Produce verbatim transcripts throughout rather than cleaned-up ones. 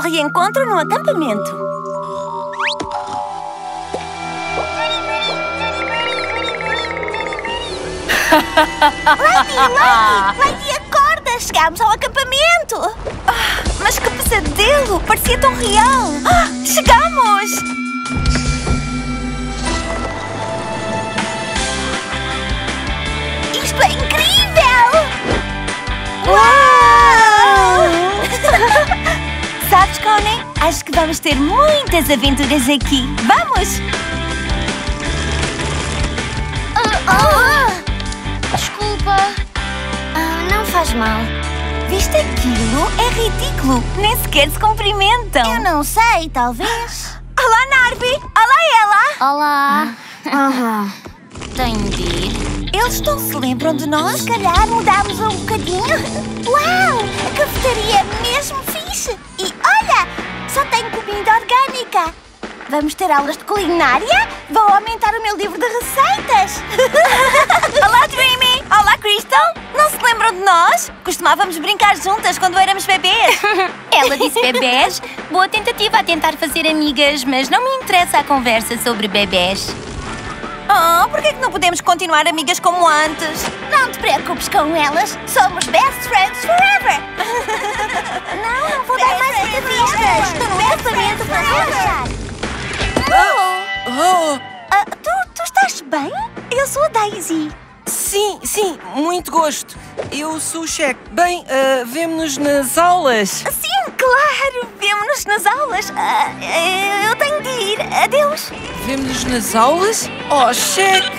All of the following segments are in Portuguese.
reencontro no acampamento. Lady, Lady! Lady, acorda! Chegámos ao acampamento! Ah, mas que pesadelo! Parecia tão real! Ah, chegamos! Isto é incrível! Uau! Sabes, Connie? Acho que vamos ter muitas aventuras aqui. Vamos! Oh, oh. Desculpa. Ah, não faz mal. Viste aquilo? É ridículo. Nem sequer se cumprimentam. Eu não sei, talvez. Olá, Narvi! Olá, ela! Olá. Uhum. Tenho de ir. Eles não se lembram de nós? Se calhar mudámos um bocadinho. Uau! A cafetaria é mesmo fixe. E olha! Só tem comida orgânica. Vamos ter aulas de culinária? Vou aumentar o meu livro de receitas. Olá, Dreamy! Olá, Crystal! Não se lembram de nós? Costumávamos brincar juntas quando éramos bebês. Ela disse bebés. Boa tentativa a tentar fazer amigas, mas não me interessa a conversa sobre bebés. Oh, por que não podemos continuar amigas como antes? Não te preocupes com elas. Somos best friends forever. Não, não vou dar mais entrevistas. Estou no acampamento para relaxar. Oh! Oh! Uh, tu, tu estás bem? Eu sou a Daisy. Sim, sim, muito gosto. Eu sou o Shaq. Bem, uh, vemo-nos nas aulas. Sim, claro! Vemo-nos nas aulas. Uh, eu tenho de ir. Adeus. Vemo-nos nas aulas? Oh, Shaq!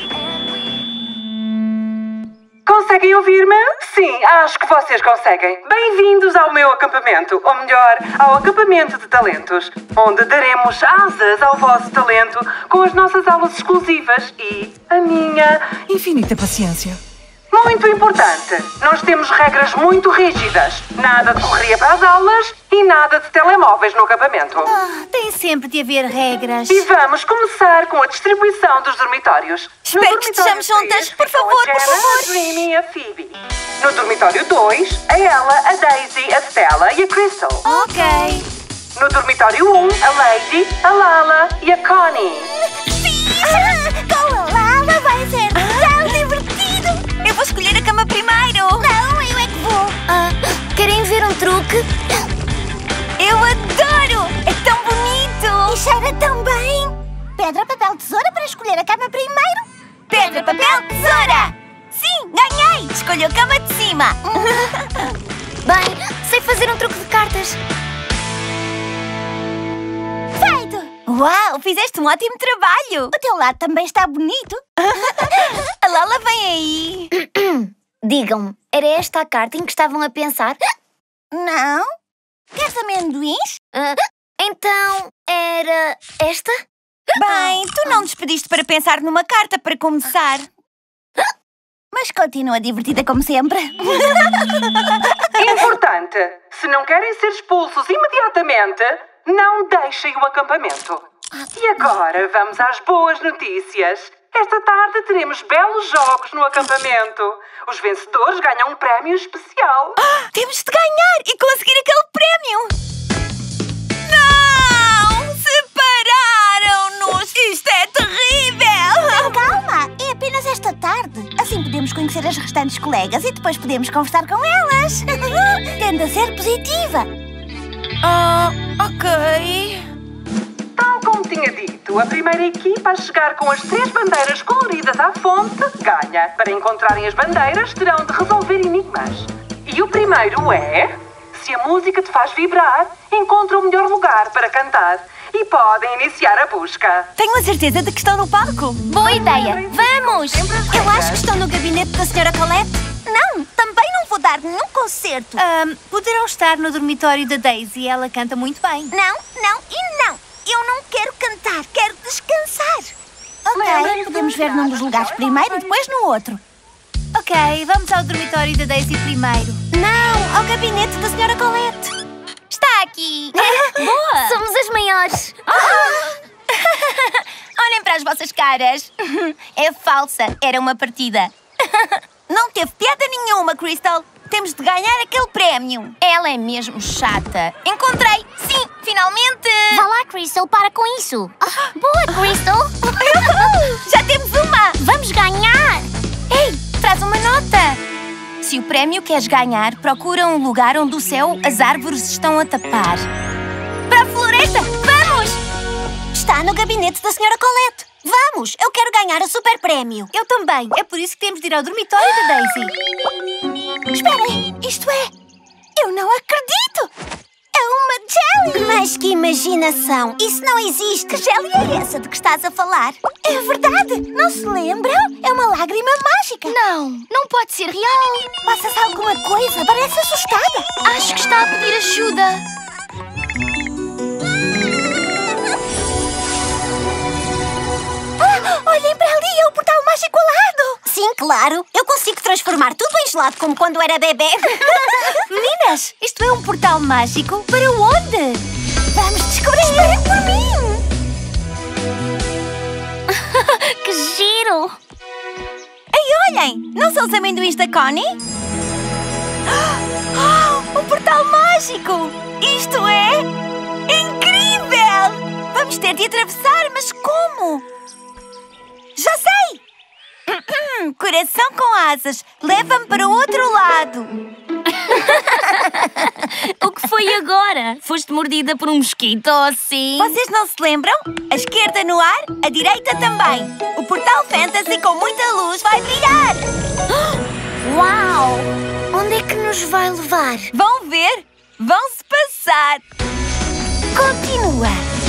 Conseguem ouvir-me? Sim, acho que vocês conseguem. Bem-vindos ao meu acampamento, ou melhor, ao acampamento de talentos, onde daremos asas ao vosso talento com as nossas aulas exclusivas e a minha Infinita paciência. muito importante. Nós temos regras muito rígidas. Nada de correria para as aulas e nada de telemóveis no acampamento. Ah, tem sempre de haver regras. E vamos começar com a distribuição dos dormitórios. Espero No que dormitório estejamos juntas. três Por ficam favor, a por Jenna, favor. a Dreamy e a Phoebe. No dormitório dois, a ela, a Daisy, a Stella e a Crystal. Ok. No dormitório um, a Lady, a Lala e a Connie. Com a Lala vai ser tão divertido. Eu vou escolher a cama primeiro. Não, eu é que vou. Ah, querem ver um truque? Eu adoro! É tão bonito! E cheira tão bem. Pedra, papel, tesoura para escolher a cama primeiro. Pedra, papel, tesoura! Sim, ganhei! Escolhi a cama de cima. Bem, sei fazer um truque de cartas. Feito. Uau, fizeste um ótimo trabalho! O teu lado também está bonito. A Lala vem aí. Digam-me, era esta a carta em que estavam a pensar? Não. Queres amendoins? Ah, então, era esta? Bem, tu não nos pediste para pensar numa carta para começar. Mas continua divertida como sempre. Importante, se não querem ser expulsos imediatamente, não deixem o acampamento. E agora vamos às boas notícias. Esta tarde teremos belos jogos no acampamento. Os vencedores ganham um prémio especial. Ah, temos de ganhar e conseguir aquele prémio! Não! Separaram-nos! Isto é terrível! Calma, é apenas esta tarde. Assim podemos conhecer as restantes colegas e depois podemos conversar com elas. Tende a ser positiva. Ah, ok. Tal como tinha dito, a primeira equipa a chegar com as três bandeiras coloridas à fonte ganha. Para encontrarem as bandeiras, terão de resolver enigmas. E o primeiro é... Se a música te faz vibrar, encontra o melhor lugar para cantar. E podem iniciar a busca. Tenho a certeza de que estão no palco. Boa ideia! Vamos! Eu acho que estão no gabinete da senhora Colette. Não, também não vou dar nenhum concerto. Ahm, poderão estar no dormitório da Daisy. Ela canta muito bem. Não, não e não. Eu não quero cantar, quero descansar. Ok, Lembrem-se podemos de ver num olhar dos no lugares telemóvel. primeiro e depois no outro. Ok, vamos ao dormitório da Daisy primeiro. Não, ao gabinete da senhora Colette. Está aqui! Boa! Somos as maiores! Olhem para as vossas caras. É falsa, era uma partida. Não teve piada nenhuma, Crystal. Temos de ganhar aquele prémio. Ela é mesmo chata. Encontrei! Sim, finalmente! Vá lá, Crystal, para com isso. Ah, boa, Crystal. Já temos uma! Vamos ganhar. Ei, traz uma nota! Se o prémio queres ganhar, procura um lugar onde o céu, as árvores estão a tapar. Para a floresta! Vamos! Está no gabinete da senhora Colette. Vamos, eu quero ganhar o super prémio. Eu também. É por isso que temos de ir ao dormitório da Daisy. Esperem, isto é... Eu não acredito! É uma jelly! Mas que imaginação! Isso não existe! Que jelly é essa de que estás a falar? É verdade! Não se lembram? É uma lágrima mágica! Não, não pode ser real. Passa-se alguma coisa? Parece assustada! Acho que está a pedir ajuda. Ah, olhem para ali! É o portal mágico ao lado! Sim, claro! Eu consigo transformar tudo em gelado como quando era bebê! Meninas, isto é um portal mágico para onde? Vamos descobrir! Esperem por mim! Que giro! Ei, olhem! Não são os amendoins da Connie? Oh, um portal mágico! Isto é incrível! Vamos ter de atravessar, mas como? Já sei! Coração com asas, leva-me para o outro lado. O que foi agora? Foste mordida por um mosquito ou assim? Vocês não se lembram? A esquerda no ar, a direita também. O portal fantasy com muita luz vai brilhar. Uau! Onde é que nos vai levar? Vão ver? Vão-se passar. Continua!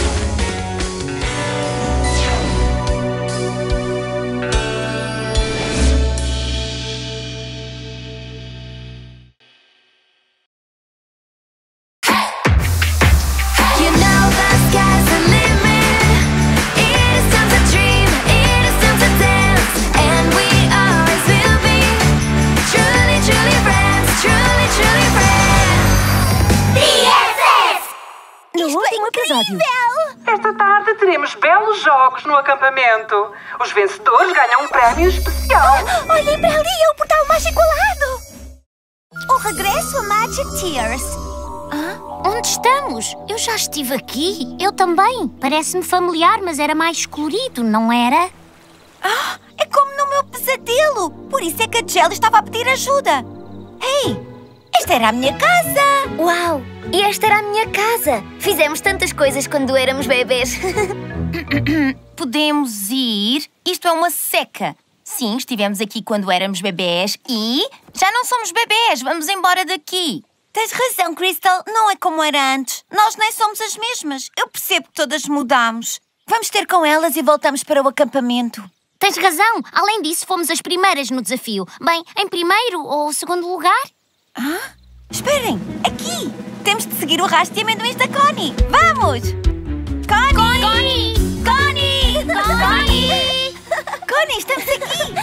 Episódio. Esta tarde teremos belos jogos no acampamento. Os vencedores ganham um prémio especial. Olhem para ali, é o portal mágico ao lado! O regresso a Magic Tears. Ah, onde estamos? Eu já estive aqui. Eu também. Parece-me familiar, mas era mais colorido, não era? Ah, é como no meu pesadelo. Por isso é que a Jelly estava a pedir ajuda. Ei, esta era a minha casa. Uau! E esta era a minha casa. Fizemos tantas coisas quando éramos bebês. Podemos ir? Isto é uma seca. Sim, estivemos aqui quando éramos bebés e já não somos bebés. Vamos embora daqui. Tens razão, Crystal. Não é como era antes. Nós nem somos as mesmas. Eu percebo que todas mudamos. Vamos ter com elas e voltamos para o acampamento. Tens razão. Além disso, fomos as primeiras no desafio. Bem, em primeiro ou segundo lugar? Ah? Esperem, aqui! Temos de seguir o rastro de amendoins da Connie. Vamos! Connie! Connie! Connie! Connie! Connie, estamos aqui!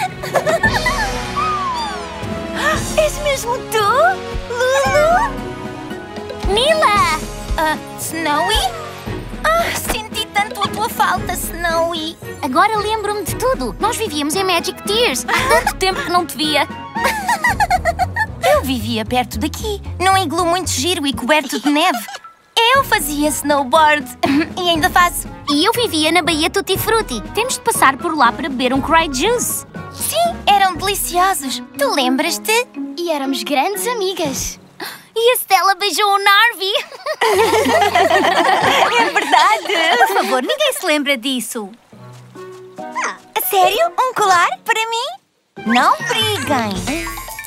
És mesmo tu, Lulu? Nila! Uh, Snowy? Ah, senti tanto a tua falta, Snowy. Agora lembro-me de tudo. Nós vivíamos em Magic Tears. Há tanto tempo que não te via. Eu vivia perto daqui, num iglu muito giro e coberto de neve. Eu fazia snowboard e ainda faço. E eu vivia na Baía Tutti Frutti. Temos de passar por lá para beber um Cry Juice. Sim, eram deliciosos. Tu lembras-te? E éramos grandes amigas. E a Stella beijou o Narvi. É verdade! Por favor, ninguém se lembra disso. Ah, a sério? Um colar para mim? Não briguem!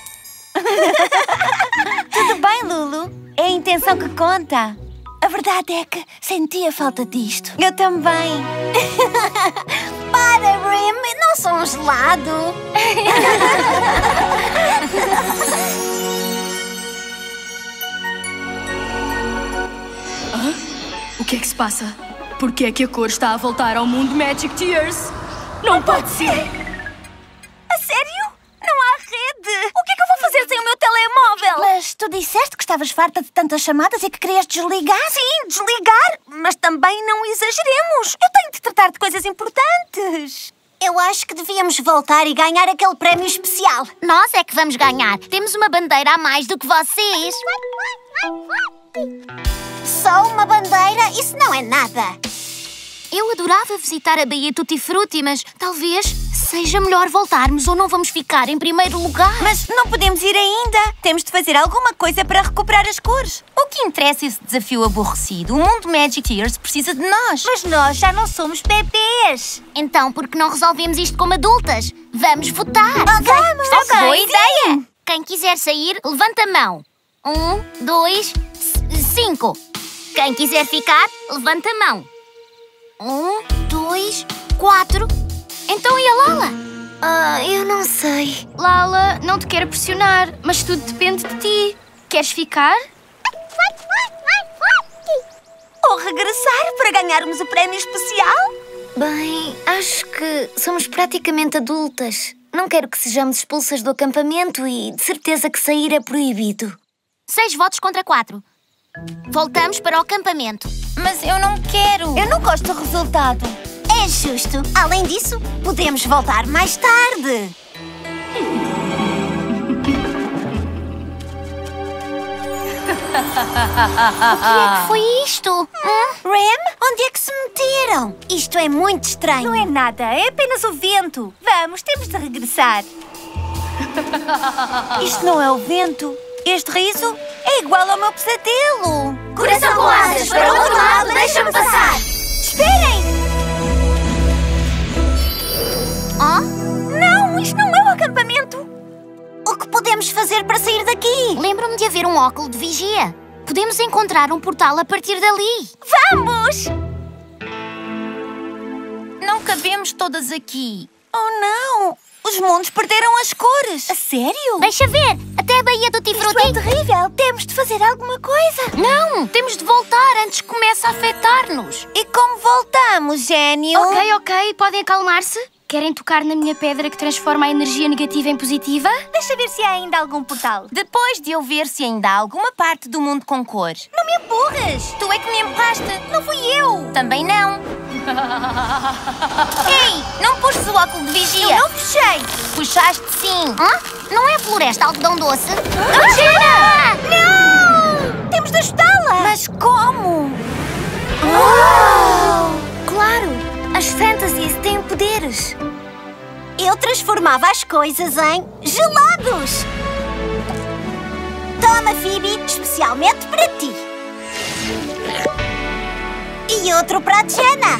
Tudo bem, Lulu? É a intenção que conta. A verdade é que senti a falta disto. Eu também. Para, Rim! Não sou um gelado. Ah? O que é que se passa? Por que é que a cor está a voltar ao mundo Magic Tears? Não pode ser! A sério? Não há rede! O que é que eu vou fazer sem o meu telemóvel? Mas tu disseste que estavas farta de tantas chamadas e que querias desligar? Sim, desligar! Mas também não exageremos! Eu tenho de tratar de coisas importantes! Eu acho que devíamos voltar e ganhar aquele prémio especial. Nós é que vamos ganhar. Temos uma bandeira a mais do que vocês. Só uma bandeira? Isso não é nada. Eu adorava visitar a Baía Tutti Frutti, mas talvez seja melhor voltarmos ou não vamos ficar em primeiro lugar. Mas não podemos ir ainda. Temos de fazer alguma coisa para recuperar as cores. O que interessa esse desafio aborrecido? O mundo Magic Tears precisa de nós. Mas nós já não somos bebês. Então, por que não resolvemos isto como adultas? Vamos votar! Vamos! Ok, boa ideia! Quem quiser sair, levanta a mão. Um, dois, cinco. Quem quiser ficar, levanta a mão. Um, dois, quatro. Então e a Lala? Ah, eu não sei. Lala, não te quero pressionar, mas tudo depende de ti. Queres ficar? Ou regressar para ganharmos o prémio especial? Bem, acho que somos praticamente adultas. Não quero que sejamos expulsas do acampamento e de certeza que sair é proibido. Seis votos contra quatro. Voltamos para o acampamento. Mas eu não quero. Eu não gosto do resultado. É justo. Além disso, podemos voltar mais tarde. O que é que foi isto? Hum? Rem, onde é que se meteram? Isto é muito estranho. Não é nada, é apenas o vento. Vamos, temos de regressar. Isto não é o vento. Este riso é igual ao meu pesadelo. Coração com asas, para o outro lado, deixa-me passar. Esperem! Oh? Não, isto não é o acampamento. O que podemos fazer para sair daqui? Lembro-me de haver um óculo de vigia. Podemos encontrar um portal a partir dali. Vamos! Não cabemos todas aqui. Oh, não! Os mundos perderam as cores. A sério? Deixa ver, até a Baía Tutti Isto é Frutti. terrível. Temos de fazer alguma coisa. Não, temos de voltar antes que comece a afetar-nos. E como voltamos, gênio? Ok, ok, podem acalmar-se. Querem tocar na minha pedra que transforma a energia negativa em positiva? Deixa ver se há ainda algum portal. Depois de eu ver se ainda há alguma parte do mundo com cor. Não me empurras. Tu é que me empurraste. Não fui eu. Também não. Ei, não pushes o óculo de vigia. Eu não puxei. Puxaste sim. Hã? Não é floresta algodão doce? Gira! Não! Temos de ajudá-la. Mas como? Claro, as fantasies têm poderes. Eu transformava as coisas em gelados. Toma, Phoebe, especialmente para ti. E outro para a Jenna.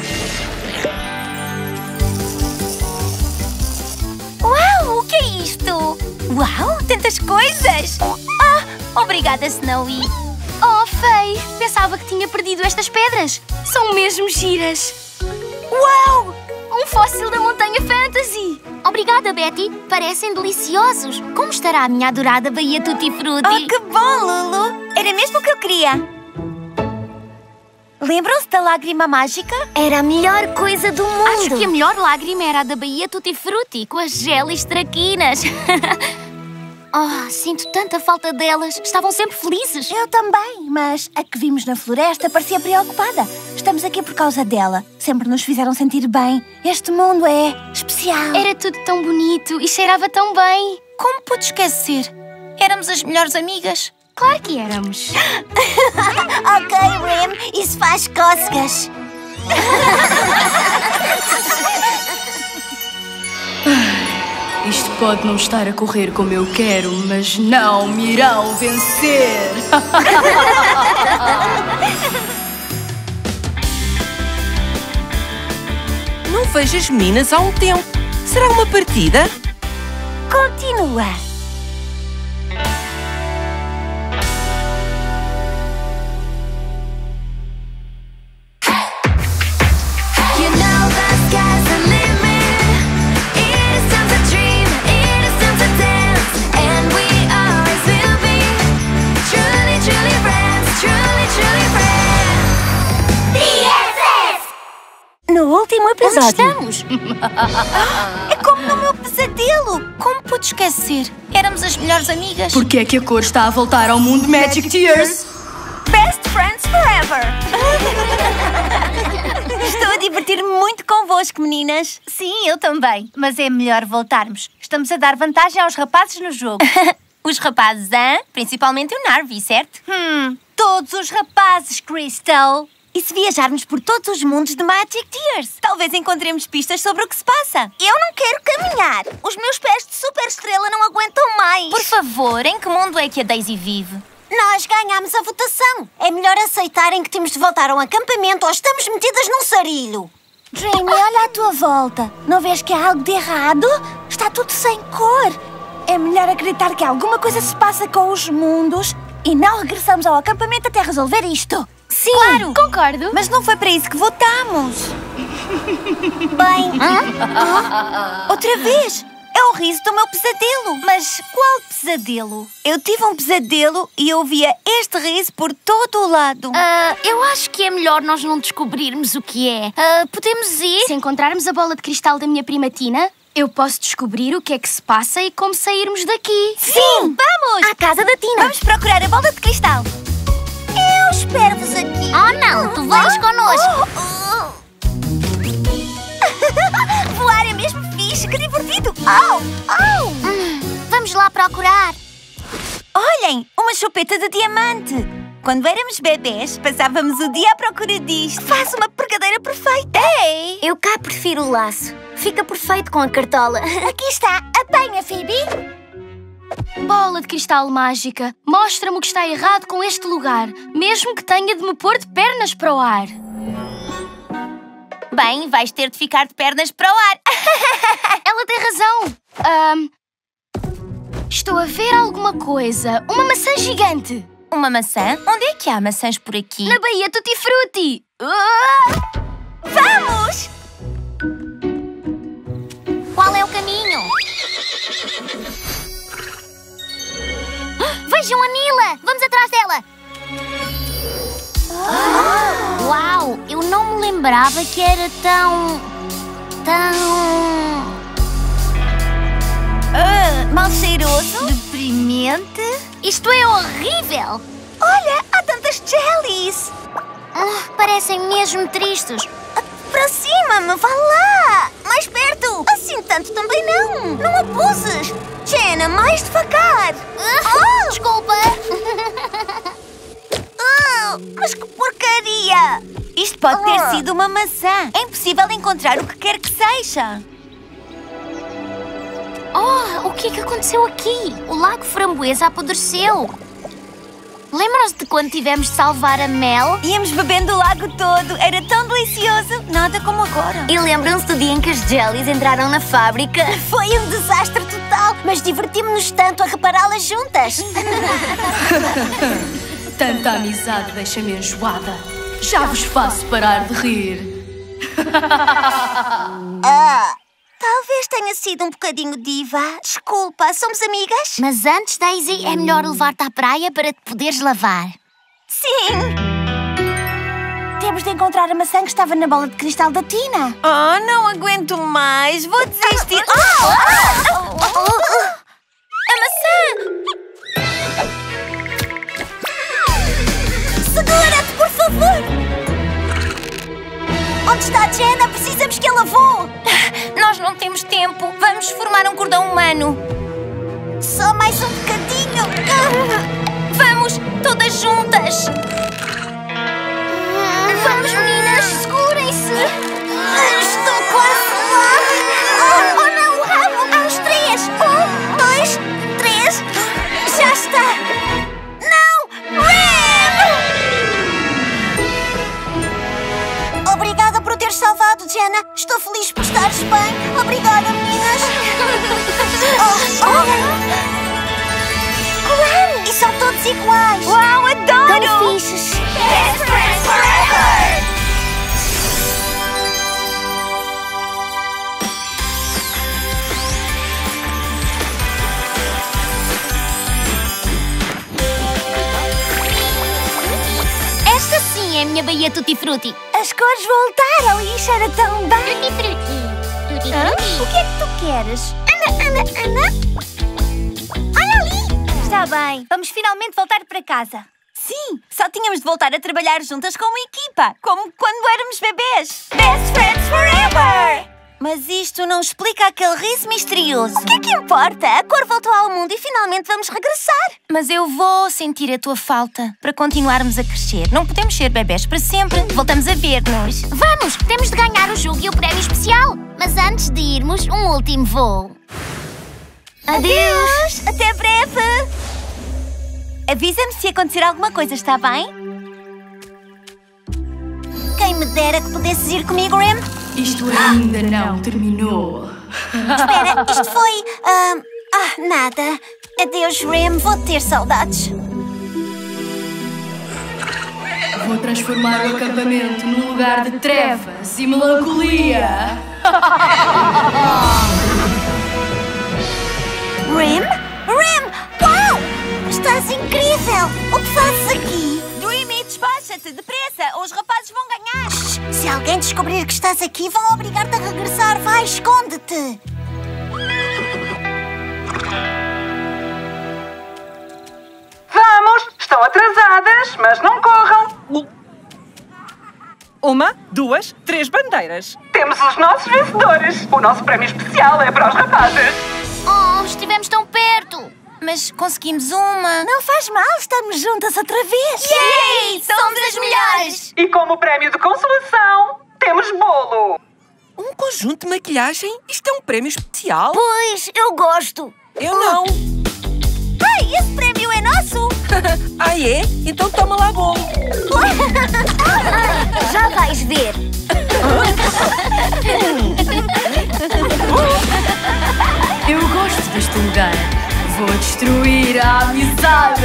Uau, o que é isto? Uau, tantas coisas. Ah, obrigada, Snowy. Oh, Faye, pensava que tinha perdido estas pedras. São mesmo giras. Uau! Um fóssil da montanha Fantasy. Obrigada, Betty. Parecem deliciosos. Como estará a minha adorada Baía Tutti Frutti? Oh, que bom, Lulu. Era mesmo o que eu queria. Lembram-se da lágrima mágica? Era a melhor coisa do mundo. Acho que a melhor lágrima era a da Baía Tutti Frutti, com as gelis traquinas. Oh, sinto tanta falta delas. Estavam sempre felizes. Eu também, mas a que vimos na floresta parecia preocupada. Estamos aqui por causa dela. Sempre nos fizeram sentir bem. Este mundo é especial. Era tudo tão bonito e cheirava tão bem. Como pude esquecer? Éramos as melhores amigas. Claro que éramos. Ok, Rem, isso faz cócegas. Isto pode não estar a correr como eu quero, mas não me irão vencer. Não vejo as meninas há um tempo. Será uma partida? Continua. No último Onde episódio. estamos? É como no meu pesadelo. Como pude esquecer? Éramos as melhores amigas. Por que é que a cor está a voltar ao mundo Magic Tears? Best friends forever. Estou a divertir-me muito convosco, meninas. Sim, eu também. Mas é melhor voltarmos. Estamos a dar vantagem aos rapazes no jogo. Os rapazes, hã? Principalmente o Narvi, certo? Hum, todos os rapazes, Crystal. E se viajarmos por todos os mundos de Magic Tears? Talvez encontremos pistas sobre o que se passa. Eu não quero caminhar. Os meus pés de super estrela não aguentam mais. Por favor, em que mundo é que a Daisy vive? Nós ganhámos a votação. É melhor aceitarem que temos de voltar ao acampamento ou estamos metidas num sarilho. Dreamy, olha à tua volta. Não vês que há algo de errado? Está tudo sem cor. É melhor acreditar que alguma coisa se passa com os mundos e não regressamos ao acampamento até resolver isto. Sim, claro. Concordo. Mas não foi para isso que votamos. Bem... Ah, outra vez? É o riso do meu pesadelo. Mas qual pesadelo? Eu tive um pesadelo e eu via este riso por todo o lado. Uh, eu acho que é melhor nós não descobrirmos o que é. Uh, podemos ir? Se encontrarmos a bola de cristal da minha prima Tina, eu posso descobrir o que é que se passa e como sairmos daqui. Sim! Vamos! À casa da Tina. Vamos procurar a bola de cristal. Eu espero-vos aqui. Oh, não! Tu vens connosco! Voar é mesmo fixe, que divertido! Oh, oh. Hum, vamos lá procurar. Olhem, uma chupeta de diamante. Quando éramos bebés, passávamos o dia à procura disto. Faz uma pregadeira perfeita. Ei! Eu cá prefiro o laço. Fica perfeito com a cartola. Aqui está. Apanha, Phoebe. Bola de cristal mágica, mostra-me o que está errado com este lugar, mesmo que tenha de me pôr de pernas para o ar. Bem, vais ter de ficar de pernas para o ar. Ela tem razão. Ahm, estou a ver alguma coisa. Uma maçã gigante. Uma maçã? Onde é que há maçãs por aqui? Na Baía Tutti Frutti. Uh! Vamos! Qual é o caminho? Vejam a Mila! Vamos atrás dela! Ah! Uau! Eu não me lembrava que era tão... tão... Uh, mal cheiroso? Deprimente? Isto é horrível! Olha, há tantas jellies! Ah, parecem mesmo tristes. Aproxima-me, vá lá! Mais perto! Assim tanto também não! Não abuses! Jenna, mais devagar! Ah, desculpa! Oh, mas que porcaria! Isto pode ter Ah. sido uma maçã. É impossível encontrar o que quer que seja. Oh, o que é que aconteceu aqui? O lago framboesa apodreceu. Lembram-se de quando tivemos de salvar a Mel? Íamos bebendo o lago todo. Era tão delicioso. Nada como agora. E lembram-se do dia em que as jellies entraram na fábrica? Foi um desastre total, mas divertimos-nos tanto a repará-las juntas. Tanta amizade deixa-me enjoada. Já vos faço parar de rir. Ah, talvez tenha sido um bocadinho diva. Desculpa, somos amigas? Mas antes, Daisy, é melhor levar-te à praia para te poderes lavar. Sim. Temos de encontrar a maçã que estava na bola de cristal da Tina. Oh, não aguento mais. Vou desistir. Oh! Oh! Oh! Oh! A maçã! Segura-te, por favor! Onde está a Jenna? Precisamos que ela voe! Nós não temos tempo. Vamos formar um cordão humano. Só mais um bocadinho! Vamos, todas juntas. Vamos, meninas, segurem-se! Estou quase lá! Oh, oh não, o ramo! Há os três! Um, dois, três! Já está! Não! Remo! Obrigada por teres salvado, Jenna! Estou feliz por estares bem! Obrigada, meninas! Oh, oh. Claro! E são todos iguais! Uau, adoro! Tão fixes! Best friends forever! Esta sim é a minha Baía Tutti Frutti. As cores voltaram e isso era tão bem. Tutti Frutti. Tutti Hã? Frutti. O que é que tu queres? Ana, Ana, Ana! Olha ali! Está bem, vamos finalmente voltar para casa. Sim, só tínhamos de voltar a trabalhar juntas como equipa, como quando éramos bebês. Best friends forever! Mas isto não explica aquele riso misterioso. O que é que importa? A cor voltou ao mundo e finalmente vamos regressar. Mas eu vou sentir a tua falta para continuarmos a crescer. Não podemos ser bebés para sempre. Voltamos a ver-nos. Vamos, temos de ganhar o jogo e o prémio especial. Mas antes de irmos, um último voo. Adeus! Até breve! Avisa-me se acontecer alguma coisa, está bem? Quem me dera que pudesses ir comigo, Rem. Isto ainda não terminou. Espera, isto foi... ah, ah, nada. Adeus, Rem. Vou ter saudades. Vou transformar o acampamento num lugar de trevas e melancolia. Rem? Rem! Uau! Estás incrível! O que fazes aqui? Dreamy, despacha-te, depressa, ou os rapazes vão ganhar! Shhh, se alguém descobrir que estás aqui, vão obrigar-te a regressar. Vai, esconde-te! Vamos! Estão atrasadas, mas não corram! Uma, duas, três bandeiras. Temos os nossos vencedores! O nosso prémio especial é para os rapazes! Oh, estivemos tão perto. Mas conseguimos uma. Não faz mal, estamos juntas outra vez. Yay! Somos as melhores! E como prémio de consolação, temos bolo! Um conjunto de maquilhagem? Isto é um prémio especial? Pois, eu gosto. Eu não. Ei, esse prémio é nosso. Ah, é? Então toma lá bolo. Já vais ver. Eu gosto deste lugar. Vou destruir a amizade.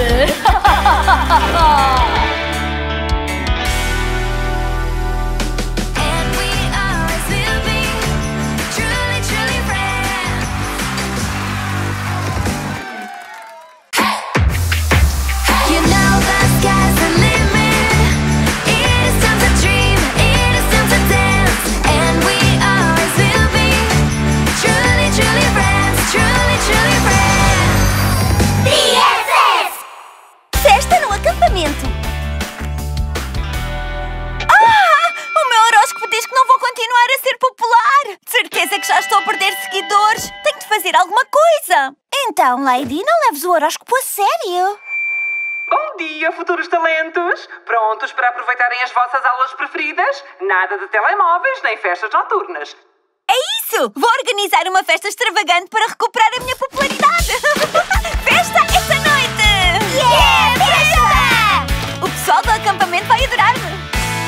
Festa no acampamento! Ah! O meu horóscopo diz que não vou continuar a ser popular! De certeza que já estou a perder seguidores! Tenho de fazer alguma coisa! Então, Lady, não leves o horóscopo a sério. Bom dia, futuros talentos! Prontos para aproveitarem as vossas aulas preferidas? Nada de telemóveis nem festas noturnas. É isso! Vou organizar uma festa extravagante para recuperar a minha popularidade! Festa esta noite! Yeah, festa! O pessoal do acampamento vai adorar-me!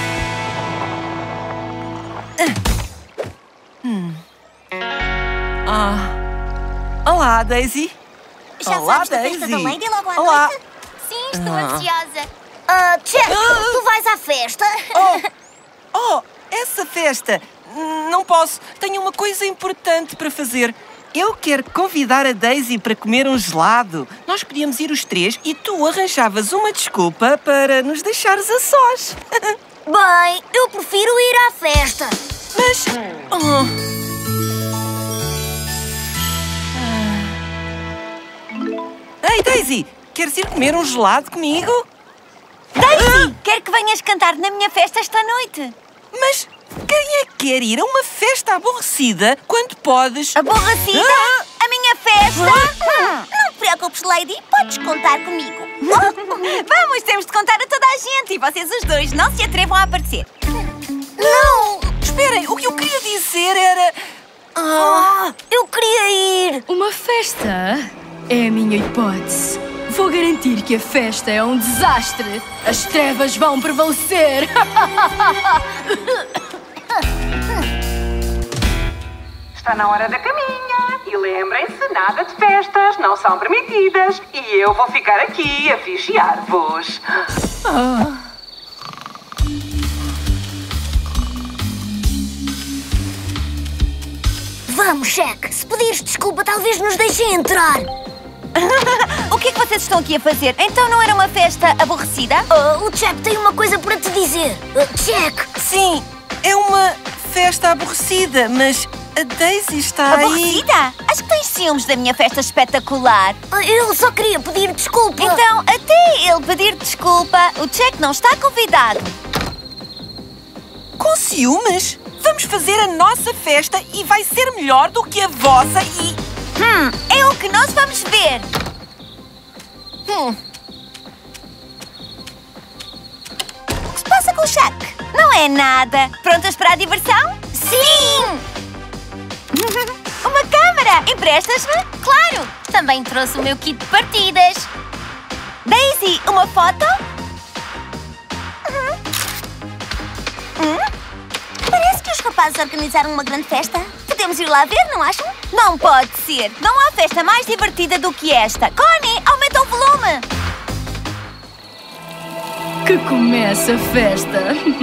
Ah. Olá, Daisy. Já Olá, sabes da Daisy. festa da Lady logo à Olá. noite? Sim, estou ansiosa. Ah, Check, tu vais à festa? Oh, essa festa. Não posso. Tenho uma coisa importante para fazer. Eu quero convidar a Daisy para comer um gelado. Nós podíamos ir os três e tu arranjavas uma desculpa para nos deixares a sós. Bem, eu prefiro ir à festa. Mas... Oh. Ei, Daisy, queres ir comer um gelado comigo? Daisy, quero que venhas cantar na minha festa esta noite. Mas quem é que quer ir a uma festa aborrecida quando podes... Aborrecida? Ah! A minha festa? Hum, não te preocupes, Lady, podes contar comigo. Vamos, temos de contar a toda a gente e vocês os dois não se atrevam a aparecer. Não! Esperem, o que eu queria dizer era... Ah, eu queria ir. Uma festa é a minha hipótese. Vou garantir que a festa é um desastre. As trevas vão prevalecer. Está na hora da caminha. E lembrem-se, nada de festas, não são permitidas. E eu vou ficar aqui a vigiar-vos. Vamos, Check. Se pedires desculpa, talvez nos deixem entrar. O que é que vocês estão aqui a fazer? Então não era uma festa aborrecida? Oh, o Check tem uma coisa para te dizer. Uh, Check. Sim, é uma festa aborrecida, mas A Daisy está aí. Aborrecida? Acho que tens ciúmes da minha festa espetacular. Ele só queria pedir desculpa. Então, até ele pedir desculpa, o Chuck não está convidado. Com ciúmes? Vamos fazer a nossa festa e vai ser melhor do que a vossa e... Hum, é o que nós vamos ver. Hum. O que se passa com o Chuck? Não é nada. Prontas para a diversão? Sim! Uma câmara! Emprestas-me? Claro! Também trouxe o meu kit de partidas. Daisy, uma foto? Parece que os rapazes organizaram uma grande festa. Podemos ir lá ver, não acham? Não pode ser. Não há festa mais divertida do que esta. Connie, aumenta o volume. Que comece a festa.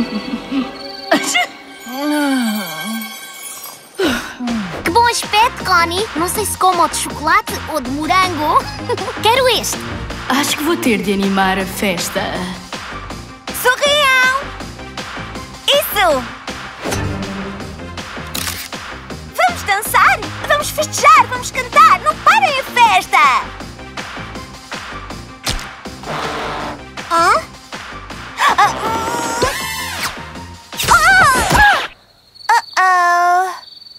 Que bom aspecto, Connie. Não sei se como o de chocolate ou de morango. Quero este. Acho que vou ter de animar a festa. Sorriam! Isso! Vamos dançar? Vamos festejar? Vamos cantar? Não parem a festa! Hã? Ah, hum. Ah!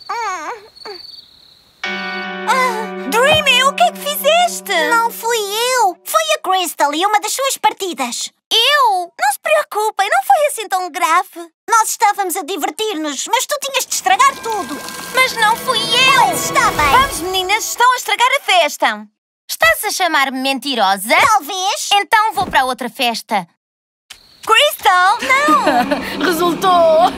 Uh-oh. Dreamy, o que é que fizeste? Não fui eu. Foi a Crystal e uma das suas partidas. Eu? Não se preocupem, não foi assim tão grave. Nós estávamos a divertir-nos, mas tu tinhas de estragar tudo. Mas não fui eu! Pois está bem. Vamos, meninas, estão a estragar a festa. Estás a chamar-me mentirosa? Talvez. Então vou para outra festa. Crystal, não! Resultou!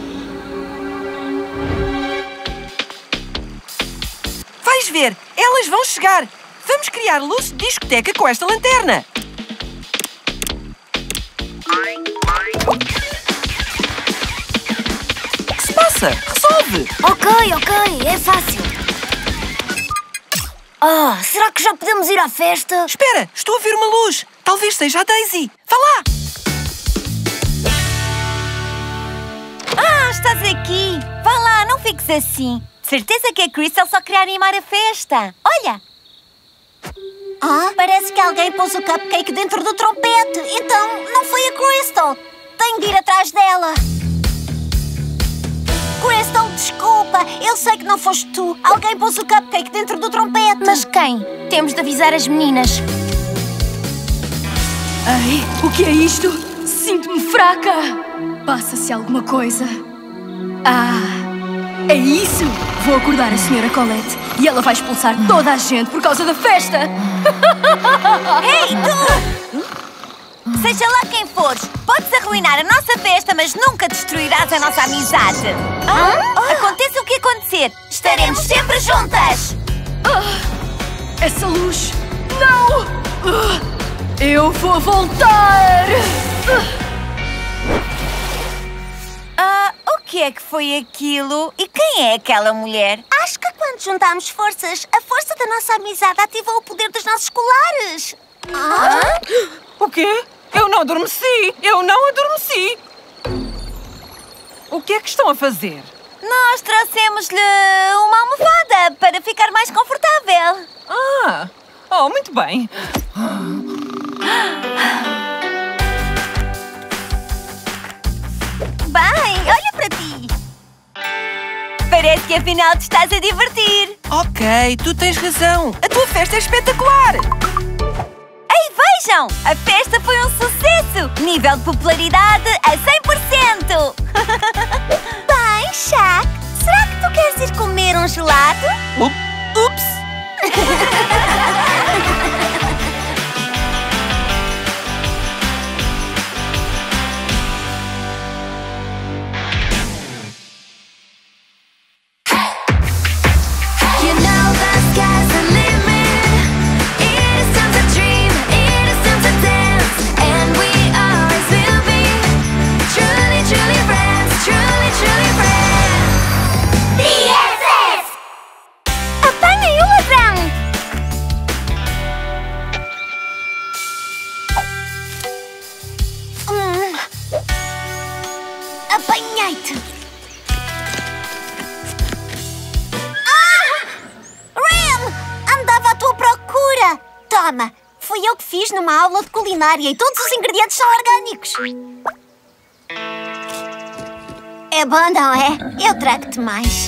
Vais ver, elas vão chegar. Vamos criar luz de discoteca com esta lanterna. O que se passa? Resolve! Ok, ok, é fácil. Ah, será que já podemos ir à festa? Espera, estou a ver uma luz. Talvez seja a Daisy. Vá lá! Ah, estás aqui. Vá lá, não fiques assim. De certeza que a Crystal só queria animar a festa. Olha! Ah, parece que alguém pôs o cupcake dentro do trompete. Então, não foi a Crystal. Tenho de ir atrás dela. Crystal, desculpa. Eu sei que não foste tu. Alguém pôs o cupcake dentro do trompete. Mas quem? Temos de avisar as meninas. Ai, o que é isto? Sinto-me fraca. Passa-se alguma coisa. Ah, é isso? Vou acordar a senhora Colette e ela vai expulsar toda a gente por causa da festa. Ei, tu! Seja lá quem fores, podes arruinar a nossa festa, mas nunca destruirás a nossa amizade. Ah? Aconteça o que acontecer, estaremos sempre juntas! Ah, essa luz... Não! Ah, eu vou voltar! Ah, o que é que foi aquilo? E quem é aquela mulher? Acho que quando juntámos forças, a força da nossa amizade ativou o poder dos nossos colares. Ah? O quê? Eu não adormeci! Eu não adormeci! O que é que estão a fazer? Nós trouxemos-lhe uma almofada para ficar mais confortável. Ah! Oh, muito bem. Bem, olha para ti. Parece que afinal te estás a divertir. Ok, tu tens razão. A tua festa é espetacular! Ei, vejam! A festa foi um sucesso! Nível de popularidade a cem por cento! Bem, Chuck, será que tu queres ir comer um gelado? Ups! Apanhei-te! Calma, fui eu que fiz numa aula de culinária e todos os ingredientes são orgânicos. É bom, não é? Eu trago-te mais.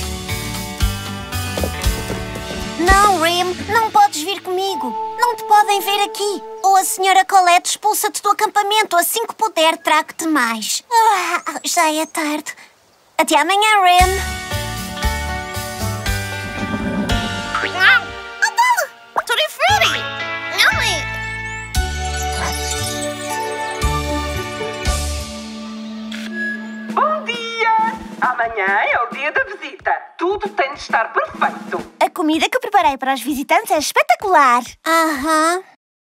Não, Rim, não podes vir comigo. Não te podem ver aqui. Ou a senhora Colette expulsa-te do acampamento. Assim que puder, trago-te mais. Ah, já é tarde. Até amanhã, Rim. Tutti frutti! Yummy! Bom dia! Amanhã é o dia da visita. Tudo tem de estar perfeito. A comida que eu preparei para os visitantes é espetacular. Aham.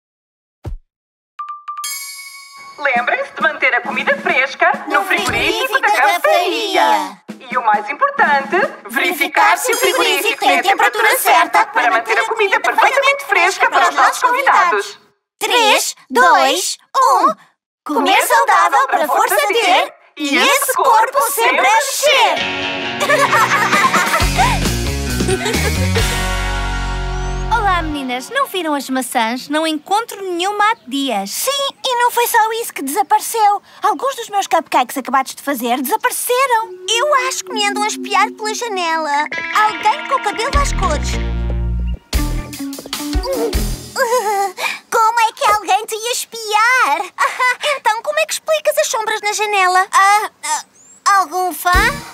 Lembrem-se de manter a comida fresca no, No frigorífico, frigorífico da da cafeteria. cafeteria. E o mais importante, verificar se o frigorífico tem a temperatura certa para manter a comida perfeitamente fresca para os nossos convidados. Três, dois, um. Comer saudável para força ter e esse corpo sempre a mexer. Olá, meninas. Não viram as maçãs? Não encontro nenhuma há dias. Sim, e não foi só isso que desapareceu. Alguns dos meus cupcakes acabados de fazer desapareceram. Eu acho que me andam a espiar pela janela. Alguém com o cabelo às cores. Como é que alguém te ia espiar? Então, como é que explicas as sombras na janela? Ah, ah, algum fã?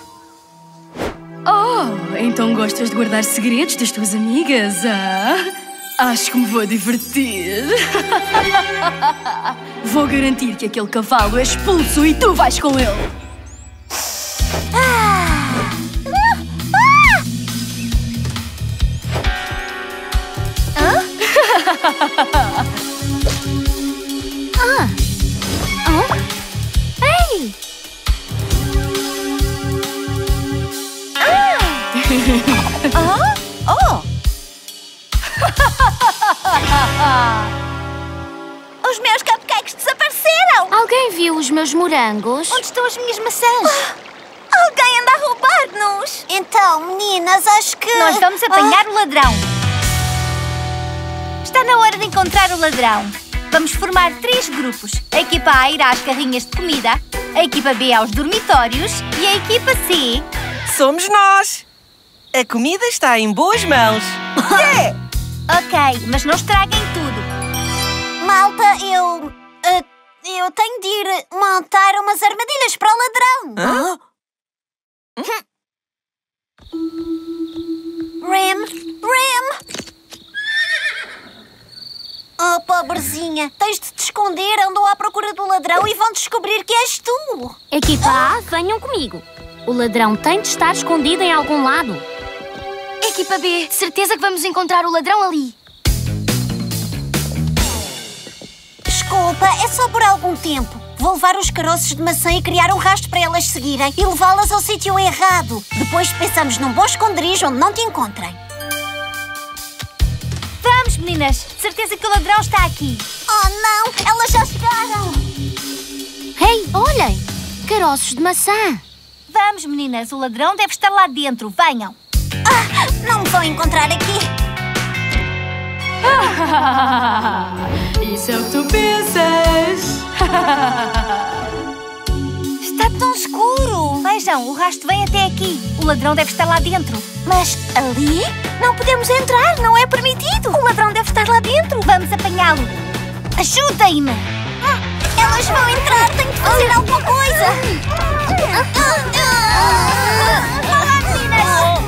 Oh, então gostas de guardar segredos das tuas amigas, ah? Acho que me vou divertir. Vou garantir que aquele cavalo é expulso e tu vais com ele. Ah. Ah! Oh? Ei! Ah? Oh! Os meus cupcakes desapareceram! Alguém viu os meus morangos? Onde estão as minhas maçãs? Alguém anda a roubar-nos! Então, meninas, acho que... Nós vamos apanhar o ladrão. Está na hora de encontrar o ladrão. Vamos formar três grupos. A equipa A irá às carrinhas de comida, a equipa B aos dormitórios e a equipa C... Somos nós! A comida está em boas mãos. Yeah! Ok, mas não estraguem tudo. Malta, eu... eh, eu tenho de ir montar umas armadilhas para o ladrão. Hã? Rim, Rim! Oh, pobrezinha, tens de te esconder, andam à procura do ladrão e vão descobrir que és tu. Equipa A, venham comigo. O ladrão tem de estar escondido em algum lado. Equipa B, de certeza que vamos encontrar o ladrão ali. Desculpa, é só por algum tempo. Vou levar os caroços de maçã e criar um rastro para elas seguirem e levá-las ao sítio errado. Depois pensamos num bom esconderijo onde não te encontrem. Vamos, meninas. De certeza que o ladrão está aqui. Oh, não! Elas já chegaram! Ei, olhem! Caroços de maçã. Vamos, meninas. O ladrão deve estar lá dentro. Venham. Ah, não me vão encontrar aqui. Isso é o que tu pensas. Está tão escuro. Vejam, o rastro vem até aqui. O ladrão deve estar lá dentro. Mas ali não podemos entrar, não é permitido. O ladrão deve estar lá dentro. Vamos apanhá-lo. Ajudem-me. Elas vão entrar, tenho que fazer alguma coisa. Vá lá, meninas.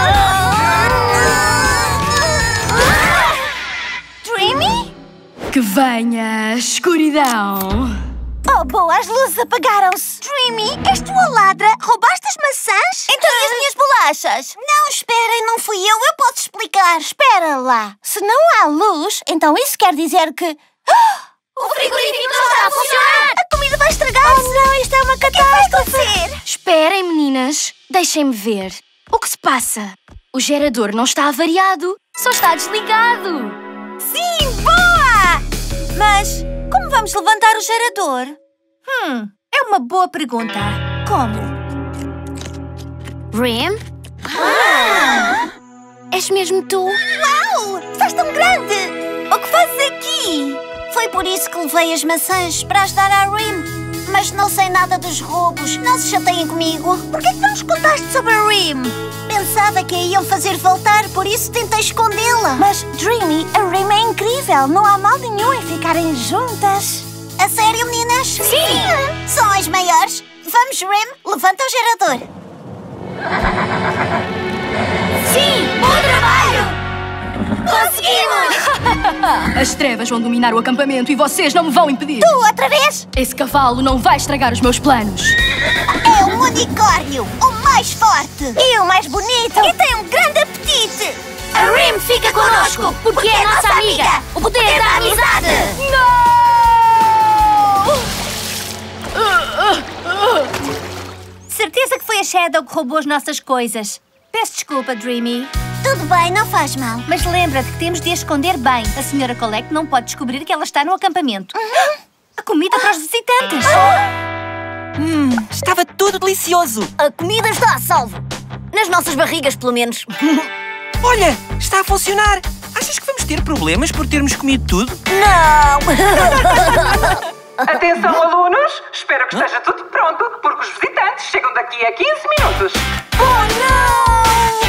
Dreamy? Que venha a escuridão. Oh, boa, as luzes apagaram-se. Dreamy, és tu a ladra? Roubaste as maçãs? Então e as minhas bolachas? Não, esperem, não fui eu, eu posso explicar. Espera lá. Se não há luz, então isso quer dizer que... O frigorífico não está a funcionar! A comida vai estragar-se! Oh, não, isto é uma catástrofe! Esperem, meninas. Deixem-me ver. O que se passa? O gerador não está avariado, só está desligado. Sim, boa! Mas como vamos levantar o gerador? Hum, é uma boa pergunta. Como? Rim? És mesmo tu? Uau! Estás tão grande! O que fazes aqui? Sim! Foi por isso que levei as maçãs para ajudar a Rim. Mas não sei nada dos roubos. Não se chateiem comigo. Por que não nos contaste sobre a Rim? Pensava que a iam fazer voltar, por isso tentei escondê-la. Mas, Dreamy, a Rim é incrível. Não há mal nenhum em ficarem juntas. A sério, meninas? Sim! São as maiores. Vamos, Rim, levanta o gerador. Sim! Bom trabalho! Conseguimos! As trevas vão dominar o acampamento e vocês não me vão impedir. Tu, outra vez? Esse cavalo não vai estragar os meus planos. É um unicórnio, o mais forte. E o mais bonito. E tem um grande apetite. A Rim fica connosco, porque é a nossa amiga. O poder da amizade. Certeza que foi a Shadow que roubou as nossas coisas. Peço desculpa, Dreamy. Tudo bem, não faz mal. Mas lembra-te que temos de a esconder bem. A senhora Colette não pode descobrir que ela está no acampamento. Uhum. A comida para os visitantes. Hum, estava tudo delicioso. A comida está a salvo. Nas nossas barrigas, pelo menos. Olha, está a funcionar. Achas que vamos ter problemas por termos comido tudo? Atenção, alunos! Espero que esteja tudo pronto, porque os visitantes chegam daqui a quinze minutos. Oh, não!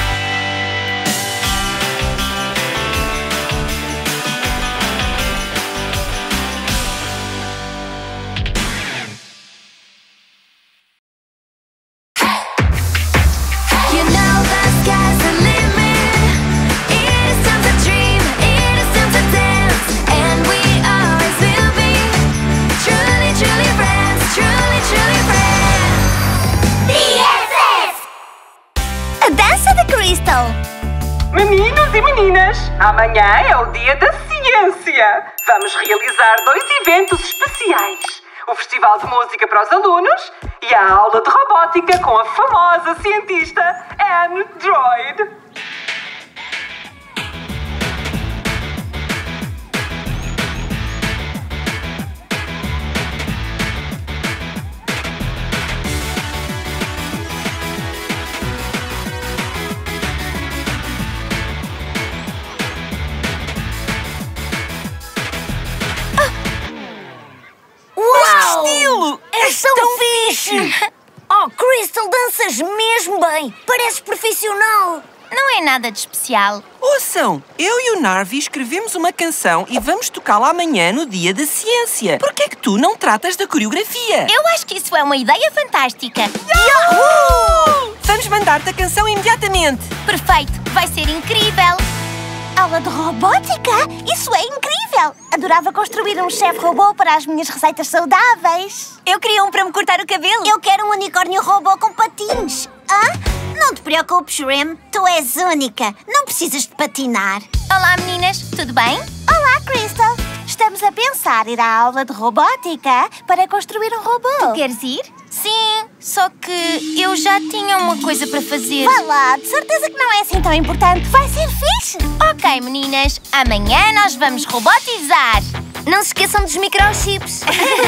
Meninos e meninas, amanhã é o Dia da Ciência. Vamos realizar dois eventos especiais. O Festival de Música para os alunos e a aula de robótica com a famosa cientista Anne Droid. És tão fixe! Oh, Crystal, danças mesmo bem! Pareces profissional! Não é nada de especial. Ouçam, eu e o Narvi escrevemos uma canção e vamos tocá-la amanhã no Dia da Ciência. Por que é que tu não tratas da coreografia? Eu acho que isso é uma ideia fantástica. Yahoo! Vamos mandar-te a canção imediatamente. Perfeito, vai ser incrível. Aula de robótica? Isso é incrível! Adorava construir um chefe robô para as minhas receitas saudáveis. Eu queria um para me cortar o cabelo. Eu quero um unicórnio robô com patins. Hã? Não te preocupes, Rim. Tu és única. Não precisas de patinar. Olá, meninas. Tudo bem? Olá, Crystal. Estamos a pensar ir à aula de robótica para construir um robô. Tu queres ir? Sim, só que eu já tinha uma coisa para fazer. Vá lá, de certeza que não é assim tão importante. Vai ser fixe. Ok, meninas. Amanhã nós vamos robotizar. Não se esqueçam dos microchips.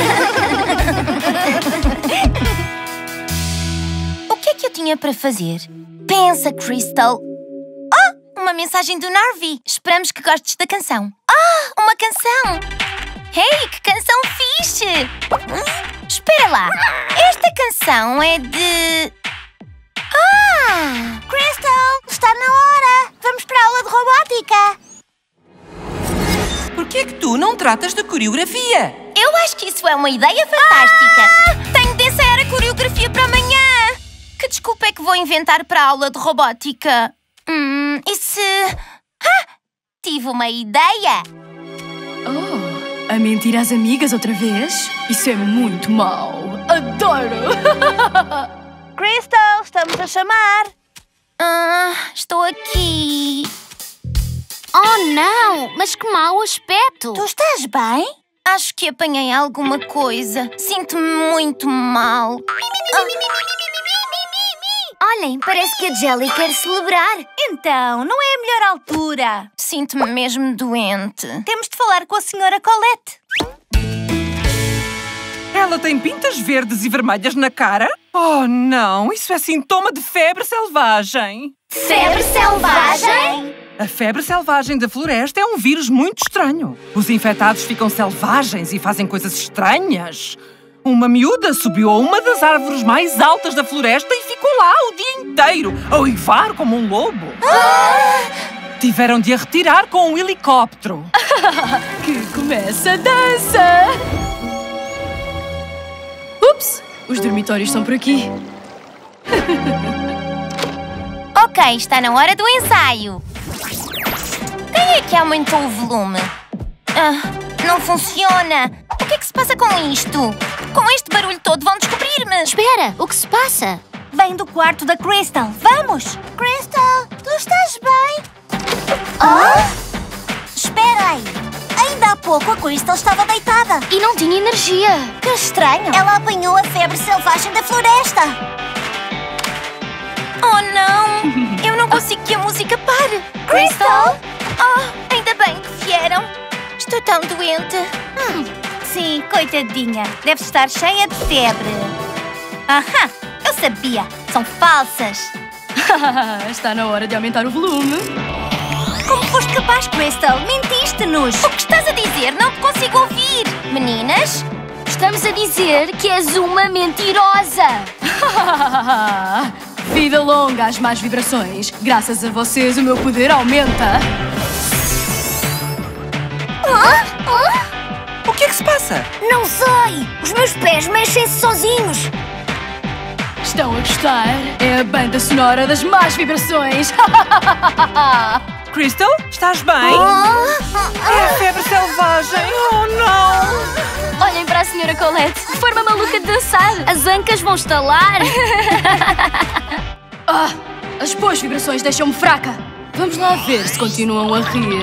O que é que eu tinha para fazer? Pensa, Crystal. Oh, uma mensagem do Narvi. Esperamos que gostes da canção. Ah, uma canção. Hey, que canção fixe! Hum, espera lá. Esta canção é de... Ah! Crystal, está na hora. Vamos para a aula de robótica. Por que é que tu não tratas da coreografia? Eu acho que isso é uma ideia fantástica. Ah! Tenho de ensaiar a coreografia para amanhã. Que desculpa é que vou inventar para a aula de robótica? Hum, e se... Ah! Tive uma ideia. Oh, a mentir às amigas outra vez? Isso é muito mau. Adoro! Crystal, estamos a chamar. Ah, estou aqui. Oh, não! Mas que mau aspecto! Tu estás bem? Acho que apanhei alguma coisa. Sinto-me muito mal. Olhem, parece que a Jelly quer celebrar. Então, não é a melhor altura. Sinto-me mesmo doente. Temos de falar com a senhora Colette. Ela tem pintas verdes e vermelhas na cara? Oh, não! Isso é sintoma de febre selvagem. Febre selvagem? A febre selvagem da floresta é um vírus muito estranho. Os infectados ficam selvagens e fazem coisas estranhas. Uma miúda subiu a uma das árvores mais altas da floresta e ficou lá o dia inteiro, a uivar como um lobo. Ah! Tiveram de a retirar com um helicóptero. Que começa a dança! Ups! Os dormitórios estão por aqui. Ok, está na hora do ensaio. Quem é que aumentou o volume? Ah, não funciona. O que é que se passa com isto? Com este barulho todo vão descobrir-me. Espera, o que se passa? Vem do quarto da Crystal. Vamos! Crystal, tu estás bem? Oh? Espera aí. Ainda há pouco a Crystal estava deitada. E não tinha energia. Que estranho. Ela apanhou a febre selvagem da floresta. Oh, não! Eu não consigo que a música pare. Crystal? Oh, ainda bem que vieram. Estou tão doente. Hum, sim, coitadinha. Deve estar cheia de febre. Aham, eu sabia. São falsas. Está na hora de aumentar o volume. Como foste capaz, Crystal? Mentiste-nos. O que estás a dizer? Não te consigo ouvir. Meninas? Estamos a dizer que és uma mentirosa. Vida longa às más vibrações. Graças a vocês o meu poder aumenta. O que é que se passa? Não sei. Os meus pés mexem-se sozinhos. Estão a gostar? É a banda sonora das más vibrações. Crystal, estás bem? É a febre selvagem. Oh, não! Olhem para a senhora Colette. Que forma maluca de dançar. As ancas vão estalar. Ah, as boas vibrações deixam-me fraca. Vamos lá ver se continuam a rir.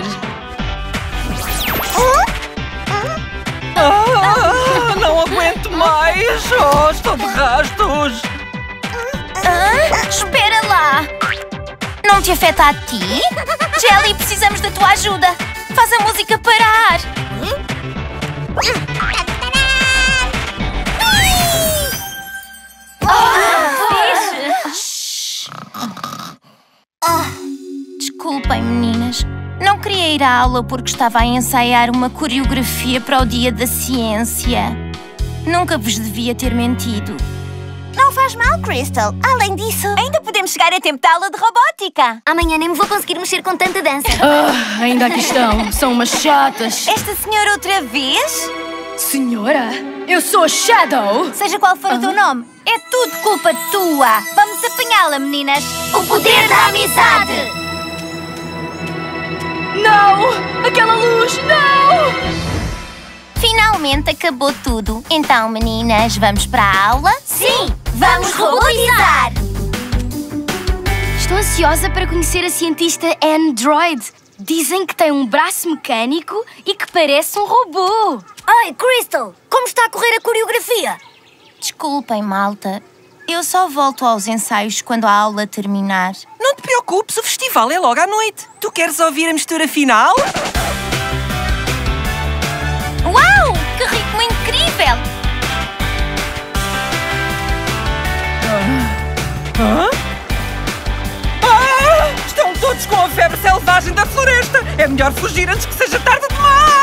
Ah, não aguento mais. Oh, estou de rastos. Ah, espera lá. Não te afeta a ti? Jelly, precisamos da tua ajuda. Faz a música parar. Desculpem, meninas. Não queria ir à aula porque estava a ensaiar uma coreografia para o Dia da Ciência. Nunca vos devia ter mentido. Não faz mal, Crystal. Além disso, ainda podemos chegar a tempo da aula de robótica. Amanhã nem me vou conseguir mexer com tanta dança. Ah, ainda aqui estão. São umas chatas. Esta senhora outra vez? Senhora, eu sou a Shadow. Seja qual for o teu nome, é tudo culpa tua. Vamos apanhá-la, meninas. O poder da amizade. Não! Aquela luz, não! Finalmente acabou tudo. Então, meninas, vamos para a aula? Sim, vamos robotizar. Estou ansiosa para conhecer a cientista Android. Dizem que tem um braço mecânico e que parece um robô. Oi, Crystal, como está a correr a coreografia? Desculpem, malta. Eu só volto aos ensaios quando a aula terminar. Não te preocupes, o festival é logo à noite. Tu queres ouvir a mistura final? Uau! Que ritmo incrível! Hã? Ah, estão todos com a febre selvagem da floresta. É melhor fugir antes que seja tarde demais.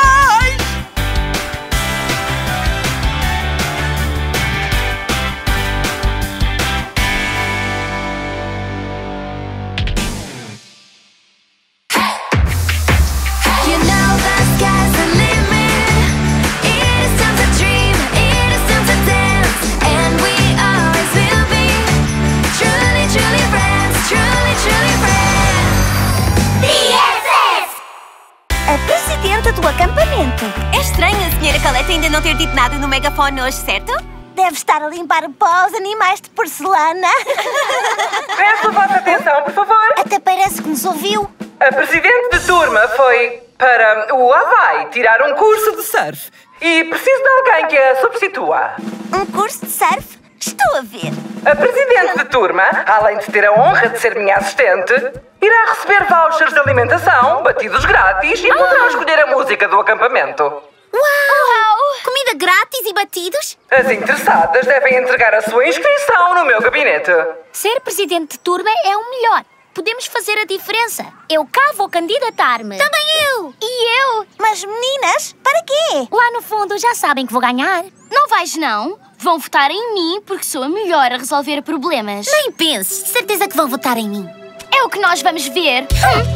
Do acampamento. É estranho a senhora Colette ainda não ter dito nada no megafone hoje, certo? Deve estar a limpar o pó aos animais de porcelana. Peço a vossa atenção, por favor. Até parece que nos ouviu. A presidente de turma foi para o Havaí tirar um curso de surf. E preciso de alguém que a substitua. Um curso de surf? Estou a ver. A presidente de turma, além de ter a honra de ser minha assistente, irá receber vouchers de alimentação, batidos grátis e poderá escolher a música do acampamento. Uau! Comida grátis e batidos? As interessadas devem entregar a sua inscrição no meu gabinete. Ser presidente de turma é o melhor. podemos fazer a diferença. Eu cá vou candidatar-me. Também eu! E eu? Mas meninas, para quê? Lá no fundo já sabem que vou ganhar. Não vais, não? Vão votar em mim porque sou a melhor a resolver problemas. Nem penses, de certeza que vão votar em mim. É o que nós vamos ver.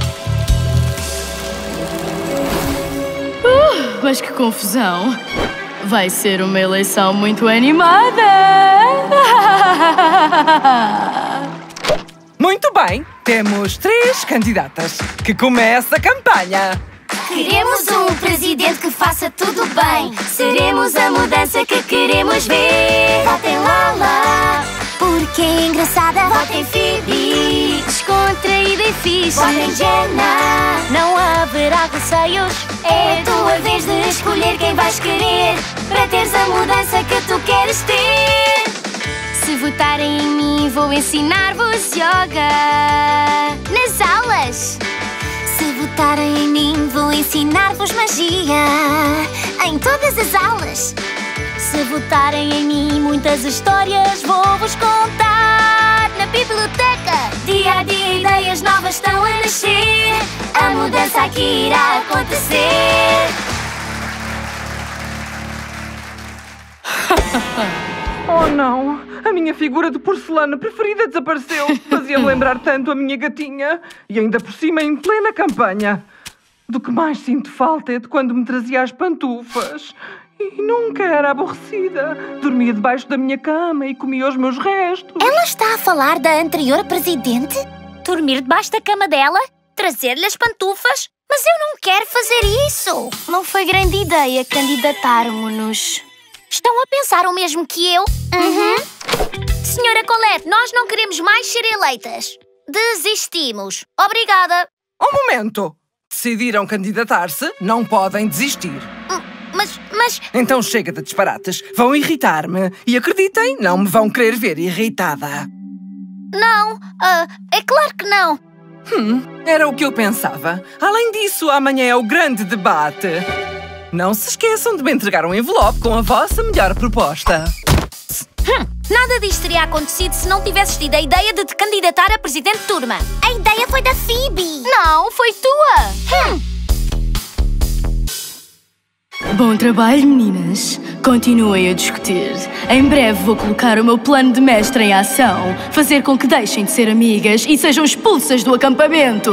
Uh, mas que confusão. Vai ser uma eleição muito animada. Muito bem, temos três candidatas. Que comece a campanha. Queremos um presidente que faça tudo bem. Seremos a mudança que queremos ver. Votem Lala, porque é engraçada. Votem Phoebe, descontraída e fixe. Votem Jenna, não haverá receios. é a tua vez de escolher quem vais querer, para teres a mudança que tu queres ter. Se votarem em mim, vou ensinar-vos yoga nas aulas. Se votarem em mim, vou ensinar-vos magia em todas as aulas. Se votarem em mim, muitas histórias vou-vos contar na biblioteca. Dia a dia, ideias novas estão a nascer. A mudança aqui irá acontecer. Oh não, a minha figura de porcelana preferida desapareceu. Fazia-me lembrar tanto a minha gatinha. E ainda por cima em plena campanha. Do que mais sinto falta é de quando me trazia as pantufas. E nunca era aborrecida. Dormia debaixo da minha cama e comia os meus restos. Ela está a falar da anterior presidente? Dormir debaixo da cama dela? Trazer-lhe as pantufas? Mas eu não quero fazer isso. Não foi grande ideia candidatarmos-nos. Estão a pensar o mesmo que eu? Uhum. Senhora Colette, nós não queremos mais ser eleitas. Desistimos. Obrigada. Um momento. Decidiram candidatar-se, não podem desistir. Mas, mas... Então chega de disparates. Vão irritar-me. E acreditem, não me vão querer ver irritada. Não, uh, é claro que não. Hum, era o que eu pensava. Além disso, amanhã é o grande debate. Não se esqueçam de me entregar um envelope com a vossa melhor proposta. Hum, nada disto teria acontecido se não tivesses tido a ideia de te candidatar a presidente de turma. A ideia foi da Phoebe. Não, foi tua. Hum. Bom trabalho, meninas. Continuem a discutir. Em breve vou colocar o meu plano de mestre em ação. Fazer com que deixem de ser amigas e sejam expulsas do acampamento.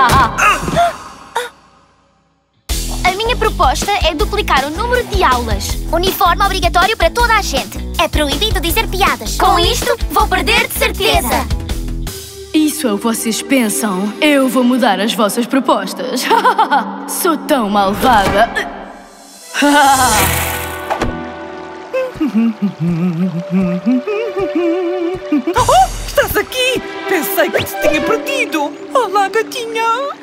A minha proposta é duplicar o número de aulas. Uniforme obrigatório para toda a gente. É proibido dizer piadas. Com isto, vou perder de certeza. Isso é o que vocês pensam. Eu vou mudar as vossas propostas. Sou tão malvada. Oh, estás aqui! Pensei que te tinha perdido. Olá, gatinha.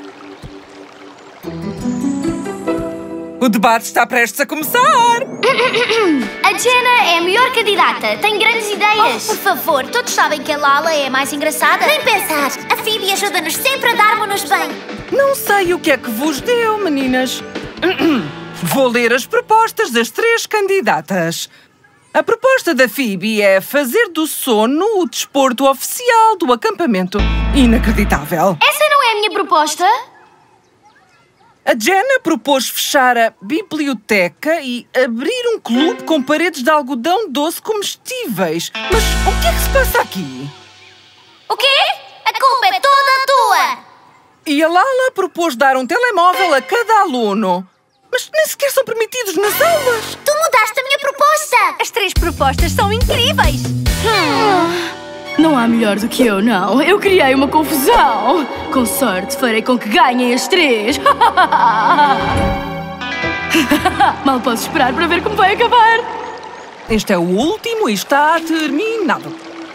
O debate está prestes a começar. A Jenna é a melhor candidata. Tem grandes ideias. Oh, por favor, Todos sabem que a Lala é a mais engraçada. nem pensar. A Phoebe ajuda-nos sempre a darmos-nos bem. Não sei o que é que vos deu, meninas. Vou ler as propostas das três candidatas. A proposta da Phoebe é fazer do sono o desporto oficial do acampamento. Inacreditável. Essa não é a minha proposta? A Jenna propôs fechar a biblioteca e abrir um clube com paredes de algodão doce comestíveis. Mas o que é que se passa aqui? O quê? A culpa é toda tua! E a Lala propôs dar um telemóvel a cada aluno. Mas nem sequer são permitidos nas aulas. Tu mudaste a minha proposta. As três propostas são incríveis! Não há melhor do que eu, não. Eu criei uma confusão. Com sorte, farei com que ganhem as três. Mal posso esperar para ver como vai acabar. Este é o último e está terminado.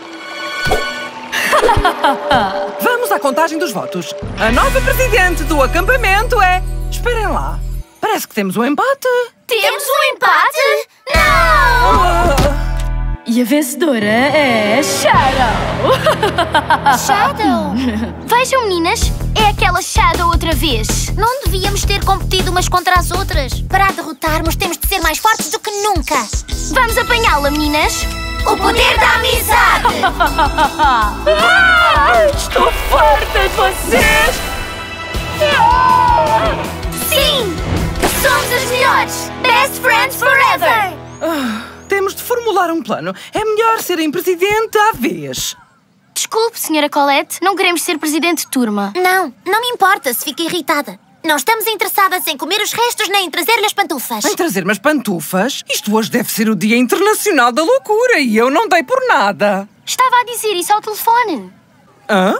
Vamos à contagem dos votos. A nova presidente do acampamento é... Esperem lá. Parece que temos um empate. Temos um empate? Não! Ah. E a vencedora é Shadow. Shadow? Vejam, meninas, é aquela Shadow outra vez. Não devíamos ter competido umas contra as outras. Para a derrotarmos, temos de ser mais fortes do que nunca. Vamos apanhá-la, meninas. O poder da amizade! Estou farta de vocês! Sim! Somos as melhores! Best friends forever! Ah, temos de formular um plano. É melhor serem presidente à vez. Desculpe, senhora Colette, não queremos ser presidente de turma. Não, não me importa se fica irritada. Não estamos interessadas em comer os restos nem em trazer-lhe as pantufas. Em trazer-me as pantufas? Isto hoje deve ser o Dia Internacional da Loucura e eu não dei por nada. Estava a dizer isso ao telefone. Hã?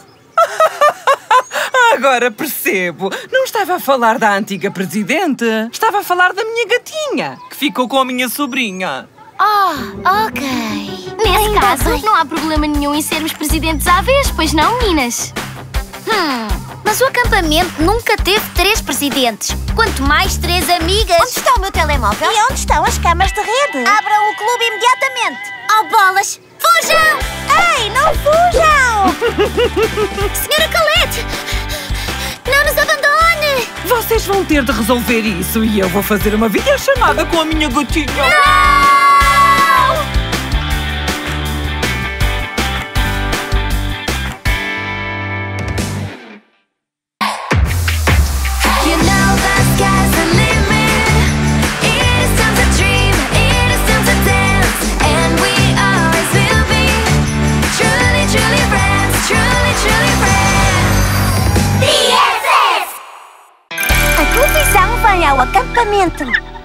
Agora percebo. Não estava a falar da antiga presidente. Estava a falar da minha gatinha, que ficou com a minha sobrinha. Ah, ok. Nesse Ainda caso, bem. não há problema nenhum em sermos presidentes à vez, pois não, meninas? Hum, mas o acampamento nunca teve três presidentes. Quanto mais três amigas. Onde está o meu telemóvel? E onde estão as camas de rede? Abram o clube imediatamente. Oh, bolas! Fujam! Ei, não fujam! Senhora Colette! Não nos abandone! Vocês vão ter de resolver isso e eu vou fazer uma videochamada com a minha gatinha. You know the sky's the limit. It is time to dream, it is time to dance, and we always will be truly, truly friends, truly, truly friends. B F F! A televisão vem ao acampamento.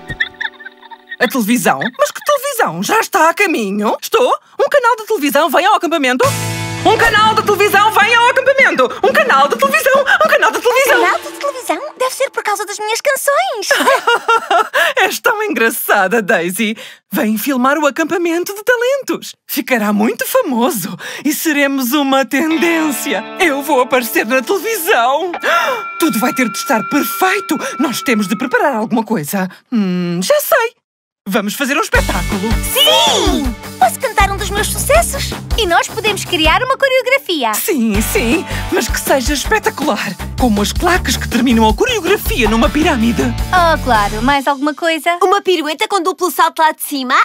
A televisão? Mas que televisão? Já está a caminho? Estou? Um canal de televisão vem ao acampamento? Um canal de televisão vem ao acampamento! Um canal de televisão! Um canal de televisão! Canal de televisão? Deve ser por causa das minhas canções. És tão engraçada, Daisy. Vem filmar o acampamento de talentos. Ficará muito famoso e seremos uma tendência. Eu vou aparecer na televisão. Tudo vai ter de estar perfeito. Nós temos de preparar alguma coisa. Hum, já sei. Vamos fazer um espetáculo. Sim! Posso cantar um dos meus sucessos? E nós podemos criar uma coreografia. Sim, sim, mas que seja espetacular. Como as placas que terminam a coreografia numa pirâmide. Oh, claro. Mais alguma coisa? Uma pirueta com duplo salto lá de cima?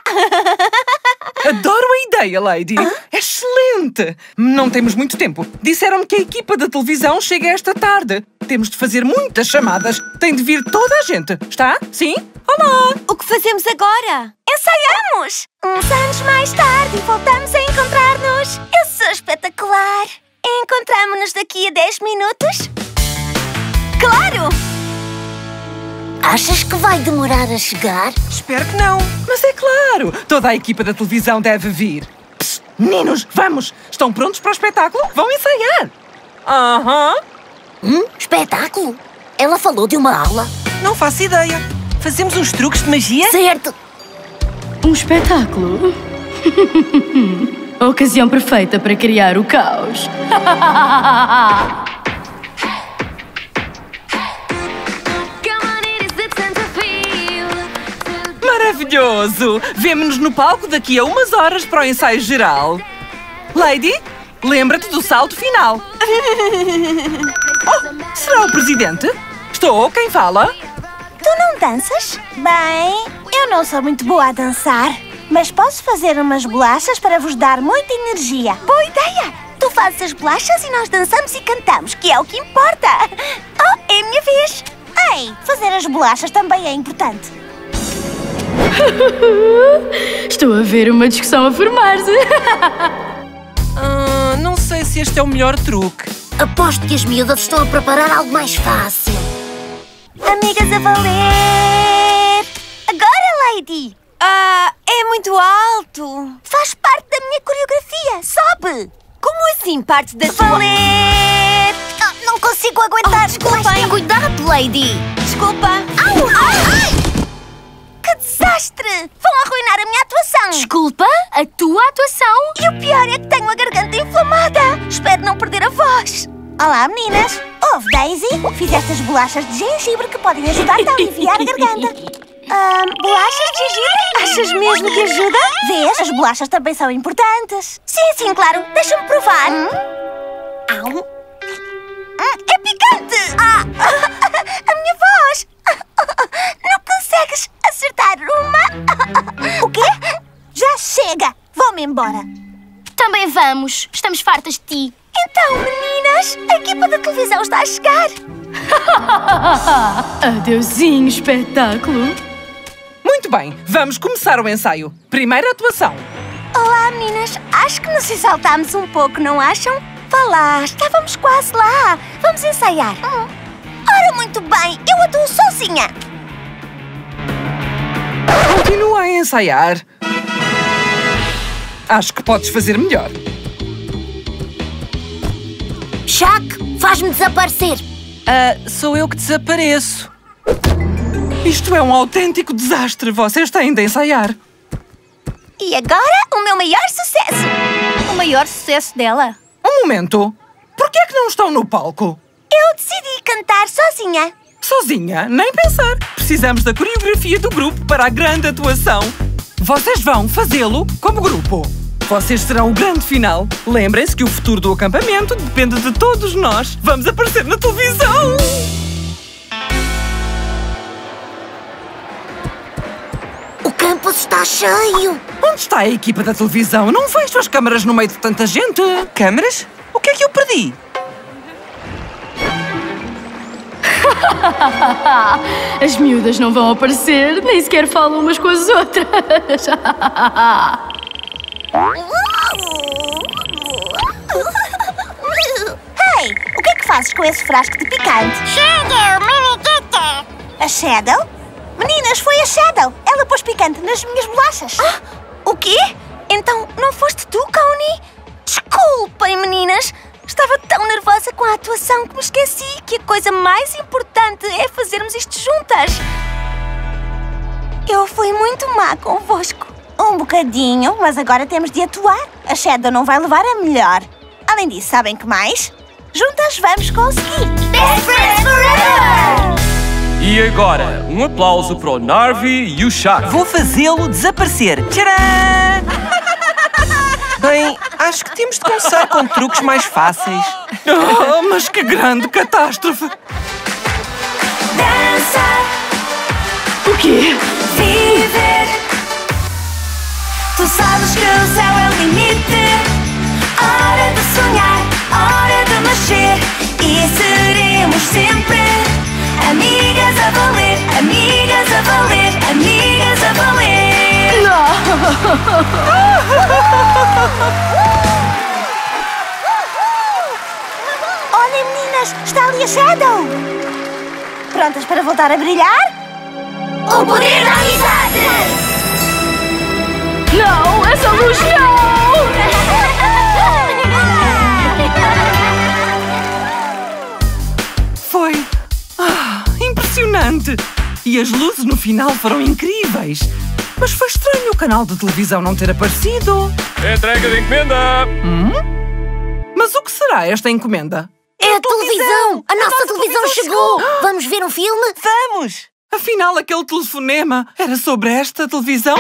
Adoro a ideia, Lady. Excelente. Não temos muito tempo. Disseram-me que a equipa da televisão chega esta tarde. Temos de fazer muitas chamadas. Tem de vir toda a gente. Está? Sim? Olá! O que fazemos agora? Ensaiamos! Uns anos mais tarde voltamos a encontrar-nos. Eu sou espetacular. Encontramo-nos daqui a dez minutos? Claro! Achas que vai demorar a chegar? Espero que não. Mas é claro, toda a equipa da televisão deve vir. Psst, meninos, vamos! Estão prontos para o espetáculo? Vão ensaiar! Aham! Hum? Espetáculo? Ela falou de uma aula. Não faço ideia. Fazemos uns truques de magia? Certo! Um espetáculo. A ocasião perfeita para criar o caos. Maravilhoso! Vemo-nos no palco daqui a umas horas para o ensaio geral. Lady, lembra-te do salto final. Oh, será o presidente? Estou, quem fala? Tu não danças? Bem, eu não sou muito boa a dançar, mas posso fazer umas bolachas para vos dar muita energia. Boa ideia! Tu fazes as bolachas e nós dançamos e cantamos, que é o que importa. Oh, é a minha vez. Ei, fazer as bolachas também é importante. Estou a ver uma discussão a formar-se. Ah, não sei se este é o melhor truque. Aposto que as miúdas estão a preparar algo mais fácil. Amigas a valer! Agora, Lady! Ah, é muito alto. Faz parte da minha coreografia. Sobe! Como assim parte da tua... Valer! Ah, não consigo aguentar. Oh, desculpem. Cuidado, Lady. Desculpa. Au! Ai! Que desastre! Vão arruinar a minha atuação! Desculpa? A tua atuação? E o pior é que tenho a garganta inflamada! Espero não perder a voz! Olá, meninas! Ouve, Daisy! Fizeste as bolachas de gengibre que podem ajudar-te a aliviar a garganta. Ah, bolachas de gengibre? Achas mesmo que ajuda? Vês? As bolachas também são importantes. Sim, sim, claro. Deixa-me provar. Hum? Au. Hum, é picante! Ah, a minha voz! Não consegues acertar uma? O quê? Já chega! Vou-me embora. também vamos. Estamos fartas de ti. Então, meninas, a equipa da televisão está a chegar. Adeusinho, espetáculo. Muito bem, vamos começar o ensaio. Primeira atuação. Olá, meninas. Acho que nos exaltámos um pouco, não acham? Vá lá, estávamos quase lá. Vamos ensaiar. Hum. Ora, muito bem, eu atuo sozinha. Continua a ensaiar. Acho que podes fazer melhor. Chuck, faz-me desaparecer. Ah, sou eu que desapareço. Isto é um autêntico desastre. Vocês têm de ensaiar. E agora, o meu maior sucesso. O maior sucesso dela. Um momento. Por que é que não estão no palco? Eu decidi cantar sozinha. Sozinha? Nem pensar. Precisamos da coreografia do grupo para a grande atuação. Vocês vão fazê-lo como grupo. Vocês serão o grande final. Lembrem-se que o futuro do acampamento depende de todos nós. Vamos aparecer na televisão! O campus está cheio. Onde está a equipa da televisão? Não vejo as câmaras no meio de tanta gente. Câmaras? O que é que eu perdi? As miúdas não vão aparecer, nem sequer falam umas com as outras. Hey, o que é que fazes com esse frasco de picante? Shadow, minigueta. A Shadow? Meninas, foi a Shadow. Ela pôs picante nas minhas bolachas. Ah, o quê? Então não foste tu, Connie? Desculpem, meninas. Estava tão nervosa com a atuação que me esqueci que a coisa mais importante é fazermos isto juntas. Eu fui muito má convosco. Um bocadinho, mas agora temos de atuar. A Shadow não vai levar a melhor. Além disso, sabem que mais? Juntas vamos conseguir. Best friends forever! E agora, um aplauso para o Narvi e o Chuck. Vou fazê-lo desaparecer. Tcharam! Bem, acho que temos de começar com truques mais fáceis. Oh, mas que grande catástrofe! Dançar, O quê? viver. Tu sabes que o céu é o limite. Hora de sonhar, hora de mexer. E seremos sempre amigas a valer, amigas a valer, amigas a valer. Olhem, meninas, está ali a Shadow. Prontas para voltar a brilhar? O poder da amizade! Não, essa luz não! Foi ah, impressionante! E as luzes no final foram incríveis. Mas foi estranho o canal de televisão não ter aparecido. Entrega de encomenda! Hum? Mas o que será esta encomenda? É a televisão! A nossa televisão chegou! Vamos ver um filme? Vamos! Afinal, aquele telefonema era sobre esta televisão?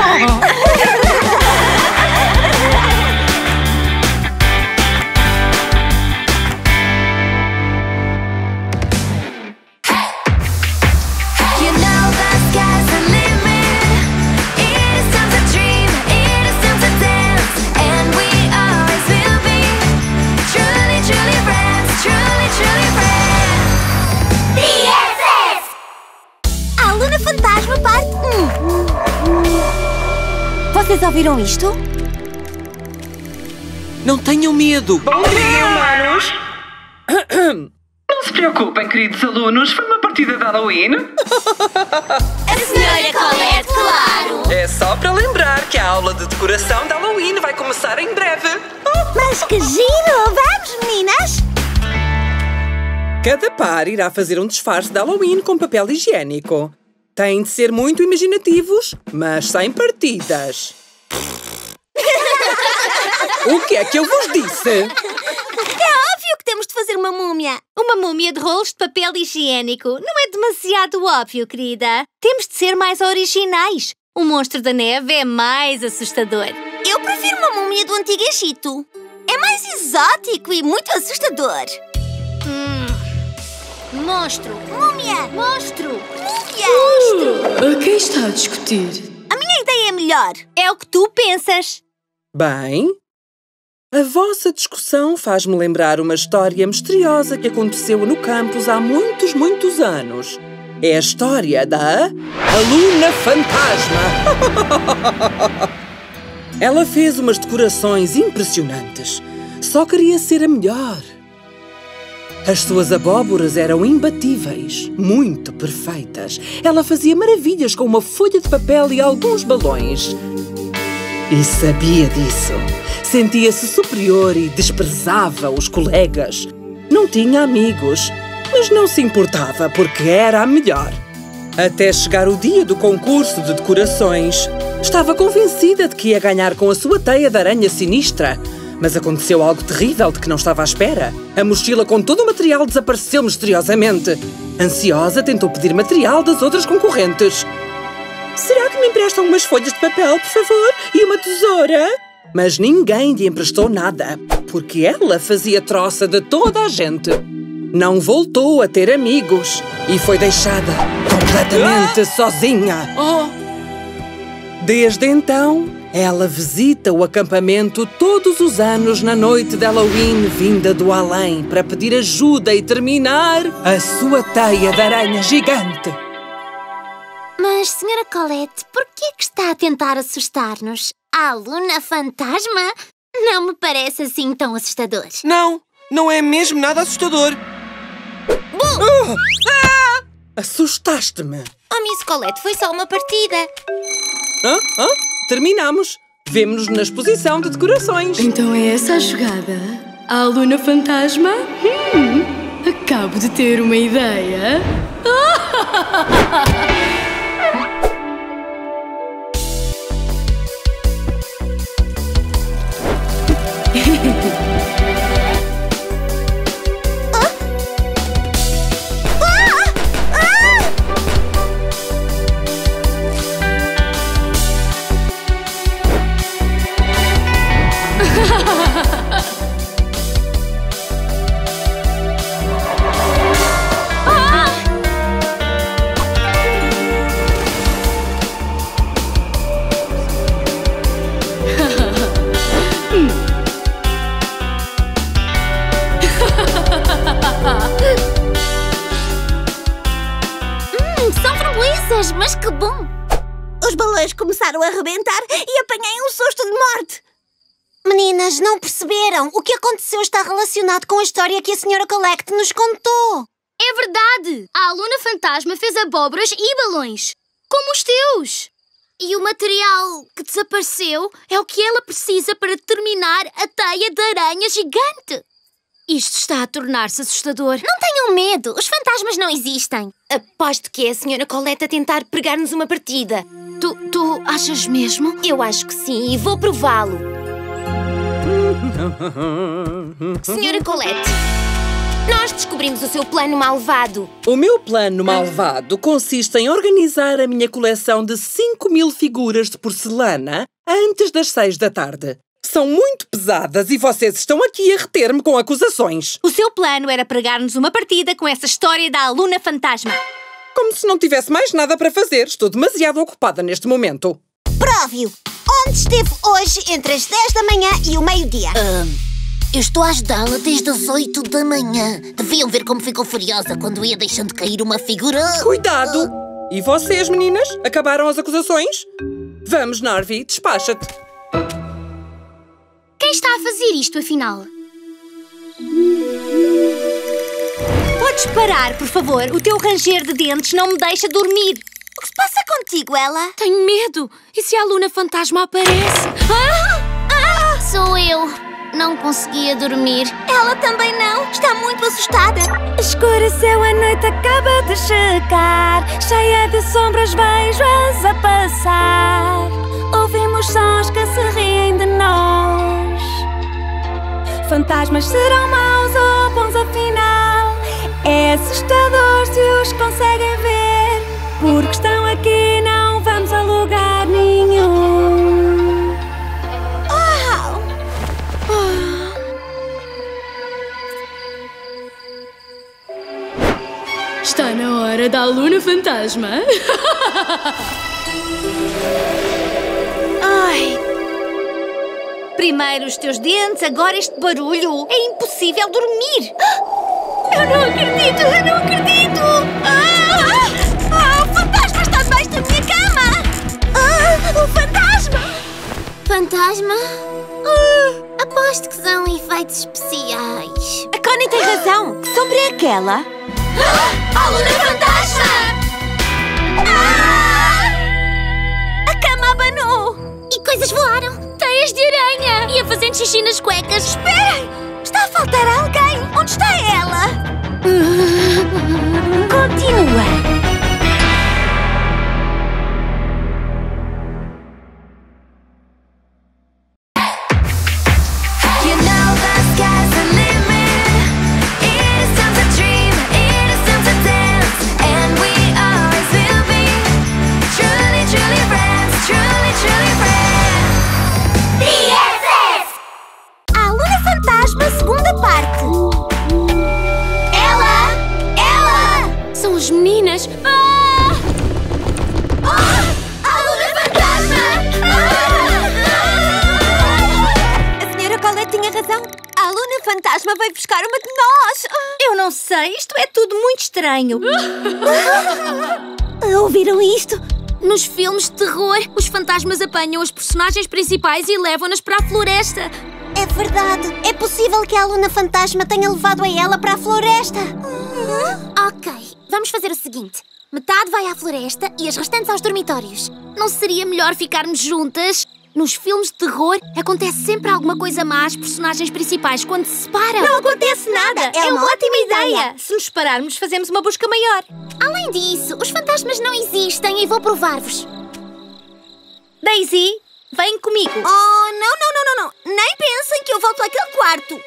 You know the sky's the limit. It is time to dream, it is time to dance, and we always will be truly, truly friends, truly, truly friends. D S S! Aluna Fantasma, parte um. Vocês ouviram isto? Não tenham medo. Bom dia, humanos! Não se preocupem, queridos alunos, foi uma partida de Halloween. A senhora Colette, claro! É só para lembrar que a aula de decoração de Halloween vai começar em breve. Mas que giro! Vamos, meninas! Cada par irá fazer um disfarce de Halloween com papel higiênico. Têm de ser muito imaginativos, mas sem partidas. O que é que eu vos disse? É óbvio que temos de fazer uma múmia. Uma múmia de rolos de papel higiênico. Não é demasiado óbvio, querida. Temos de ser mais originais. O monstro da neve é mais assustador. Eu prefiro uma múmia do Antigo Egito. É mais exótico e muito assustador. Hum. Monstro. Múmia! Monstro. Múmia! Uh, quem está a discutir? A minha ideia é melhor. É o que tu pensas. Bem, A vossa discussão faz-me lembrar uma história misteriosa que aconteceu no campus há muitos, muitos anos. É a história da Aluna Fantasma. Ela fez umas decorações impressionantes. Só queria ser a melhor. As suas abóboras eram imbatíveis, muito perfeitas. Ela fazia maravilhas com uma folha de papel e alguns balões. E sabia disso. Sentia-se superior e desprezava os colegas. Não tinha amigos, mas não se importava porque era a melhor. Até chegar o dia do concurso de decorações, estava convencida de que ia ganhar com a sua teia de aranha sinistra. Mas aconteceu algo terrível de que não estava à espera. A mochila com todo o material desapareceu misteriosamente. Ansiosa, tentou pedir material das outras concorrentes. Será que me emprestam umas folhas de papel, por favor? E uma tesoura? Mas ninguém lhe emprestou nada, porque ela fazia troça de toda a gente. Não voltou a ter amigos e foi deixada completamente sozinha. Desde então, ela visita o acampamento todos os anos na noite de Halloween vinda do além para pedir ajuda e terminar a sua teia de aranha gigante. Mas, senhora Colette, por que é que está a tentar assustar-nos? A Aluna Fantasma? Não me parece assim tão assustador. Não, não é mesmo nada assustador. Oh! Ah! Assustaste-me. Oh, Miss Colette, foi só uma partida. Hã? Hã? Terminamos. Vemo-nos na exposição de decorações. Então é essa a jogada? A Aluna Fantasma? Hum, acabo de ter uma ideia. Mas que bom! Os balões começaram a arrebentar e apanhei um susto de morte. Meninas, não perceberam? O que aconteceu está relacionado com a história que a senhora Colette nos contou. É verdade! A Aluna Fantasma fez abóboras e balões, como os teus. E o material que desapareceu é o que ela precisa para terminar a teia de aranha gigante. Isto está a tornar-se assustador. Não tenham medo, os fantasmas não existem. Aposto que é a senhora Colette a tentar pregar-nos uma partida. Tu, tu achas mesmo? Eu acho que sim e vou prová-lo. senhora Colette, nós descobrimos o seu plano malvado. O meu plano malvado consiste em organizar a minha coleção de cinco mil figuras de porcelana antes das seis da tarde. São muito pesadas e vocês estão aqui a reter-me com acusações. O seu plano era pregar-nos uma partida com essa história da Aluna Fantasma. Como se não tivesse mais nada para fazer. Estou demasiado ocupada neste momento. Prove-o! Onde esteve hoje entre as dez da manhã e o meio-dia? Um, eu estou a ajudá-la desde as oito da manhã. Deviam ver como ficou furiosa quando ia deixando cair uma figura. Cuidado! E vocês, meninas? Acabaram as acusações? Vamos, Narvi, despacha-te. Quem está a fazer isto, afinal? Podes parar, por favor? O teu ranger de dentes não me deixa dormir. O que se passa contigo, Ela? Tenho medo. E se a Aluna Fantasma aparece? Ah! Ah! Sou eu. Não conseguia dormir. Ela também não. Está muito assustada. Escureceu, a noite acaba de chegar. Cheia de sombras vejo-as a passar. Ouvimos sons que se riem de nós. Fantasmas serão maus ou bons afinal? É assustador se os conseguem ver. Porque estão aqui, não vamos a lugar nenhum. Uau! Está na hora da Aluna Fantasma. Ai! Primeiro os teus dentes, agora este barulho. É impossível dormir. Eu não acredito, eu não acredito! Ah! Ah, o fantasma está debaixo da minha cama! Ah, o fantasma! Fantasma? Ah, aposto que são efeitos especiais. A Connie tem razão. Que sombra é aquela? Ah, a Luna Fantasma! Ah! A cama abanou! E coisas voaram. Teias de aranha. Ia fazendo xixi nas cuecas. Esperem! Está a faltar alguém! Onde está ela? Continua. You know the sky's the limit. It is time to dream, it is time to dance, and we always will be truly, truly friends, truly, truly friends. B F F! A Luna Fantasma, segunda parte. Ela! Ela! São as meninas. Ah! Oh! A Luna Fantasma! Ah! A senhora Colette tinha razão. A Luna Fantasma veio buscar uma de nós. Eu não sei, isto é tudo muito estranho. Ouviram isto? Nos filmes de terror, os fantasmas apanham as personagens principais e levam-nas para a floresta. É verdade. É possível que a Luna Fantasma tenha levado a ela para a floresta. Ok, vamos fazer o seguinte. Metade vai à floresta e as restantes aos dormitórios. Não seria melhor ficarmos juntas? Nos filmes de terror, acontece sempre alguma coisa má às personagens principais quando se separam. Não acontece nada. É, uma ótima ideia. Se nos separarmos, fazemos uma busca maior. Além disso, os fantasmas não existem e vou provar-vos. Daisy, vem comigo. Oh, não, não, não, não, não. Nem pensem que eu volto àquele quarto.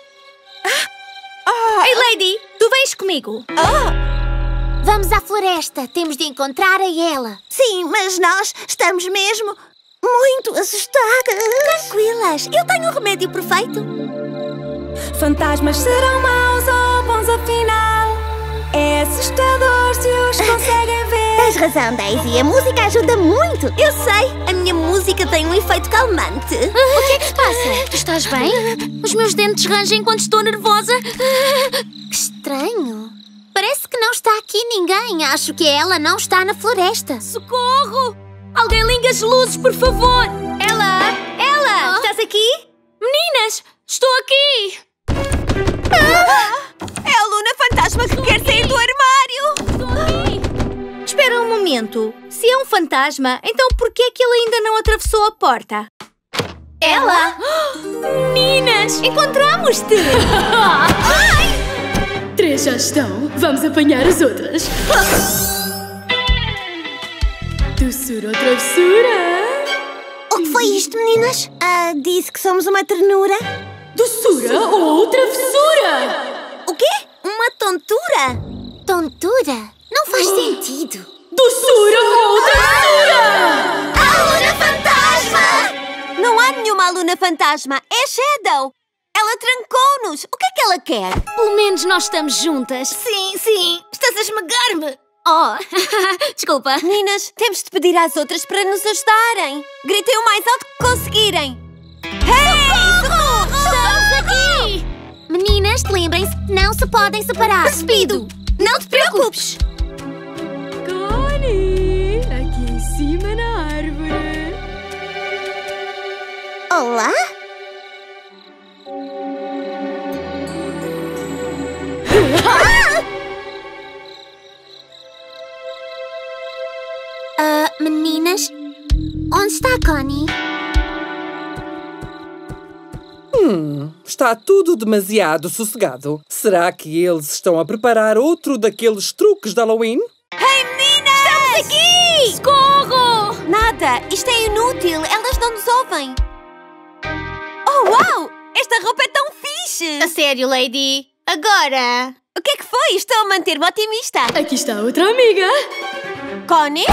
Ei, Lady, tu vens comigo. Vamos à floresta. Temos de encontrar a ela. Sim, mas nós estamos mesmo muito assustadas. Tranquilas, eu tenho o remédio perfeito. Fantasmas serão maus ou bons afinal? É assustador se os conseguem ver. Tens razão, Daisy. A música ajuda muito. Eu sei. A minha música tem um efeito calmante. O que é que se passa? Tu estás bem? Os meus dentes rangem quando estou nervosa. Que estranho. Parece que não está aqui ninguém. Acho que ela não está na floresta. Socorro! Alguém liga as luzes, por favor! Ela! Ela! Estás aqui? Meninas! Estou aqui! É a Luna Fantasma que quer sair do armário! Espera um momento. Se é um fantasma, então por que é que ele ainda não atravessou a porta? Ela? Meninas! Encontramos-te! Três já estão. Vamos apanhar as outras. Doçura ou travessura? O que foi isto, meninas? Ah, disse que somos uma ternura. Doçura ou travessura? O quê? Uma tontura? Tontura? Não faz sentido. Doçura ou travessura? A Luna Fantasma! Não há nenhuma aluna fantasma. É Shadow. Ela trancou-nos. O que é que ela quer? Pelo menos nós estamos juntas. Sim, sim. Estás a esmagar-me. Oh, desculpa. Meninas, temos de pedir às outras para nos ajudarem. Gritem o mais alto que conseguirem. Hey! Socorro! Estamos aqui! Meninas, lembrem-se que não se podem separar. Despido. Não te preocupes. Connie, aqui em cima na árvore. Olá? Ah, meninas, onde está a Connie? Hum, está tudo demasiado sossegado. Será que eles estão a preparar outro daqueles truques de Halloween? Hey, meninas! Estamos aqui! Socorro! Nada, isto é inútil. Elas não nos ouvem. Oh, uau! Esta roupa é tão fixe! A sério, Lady? Agora? O que é que foi? Estou a manter-me otimista. Aqui está outra amiga. Connie?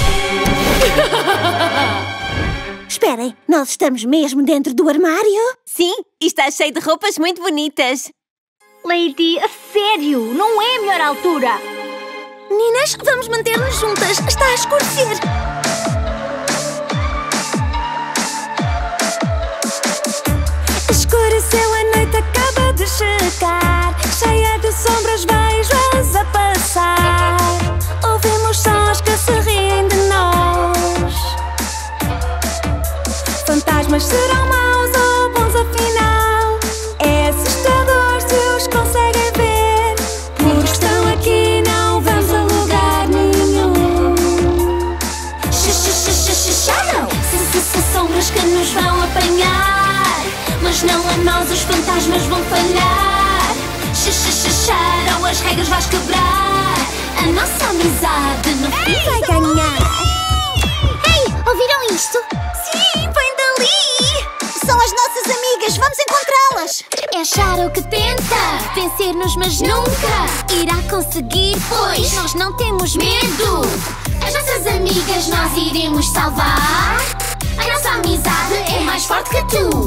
Esperem, nós estamos mesmo dentro do armário? Sim, e está cheio de roupas muito bonitas. Lady, a sério? Não é a melhor altura. Meninas, vamos manter-nos juntas. Está a escurecer. de chegar, cheia de sombras, vejo-as a passar. Ouvimos sons que se riem de nós. Fantasmas serão maus ou bons afinal? É assustador se os conseguem ver. Porque estão aqui, não vamos a lugar nenhum. Shadow! Se sombras que nos vão apanhar, mas não a nós, os fantasmas vão falhar. Shadow, as regras vais quebrar. A nossa amizade no fim vai ganhar. Ei, ouviram isto? Sim, vem dali! São as nossas amigas, vamos encontrá-las. É Shadow que tenta vencer-nos, mas nunca irá conseguir, pois nós não temos medo. As nossas amigas nós iremos salvar. A nossa amizade é mais forte que tu.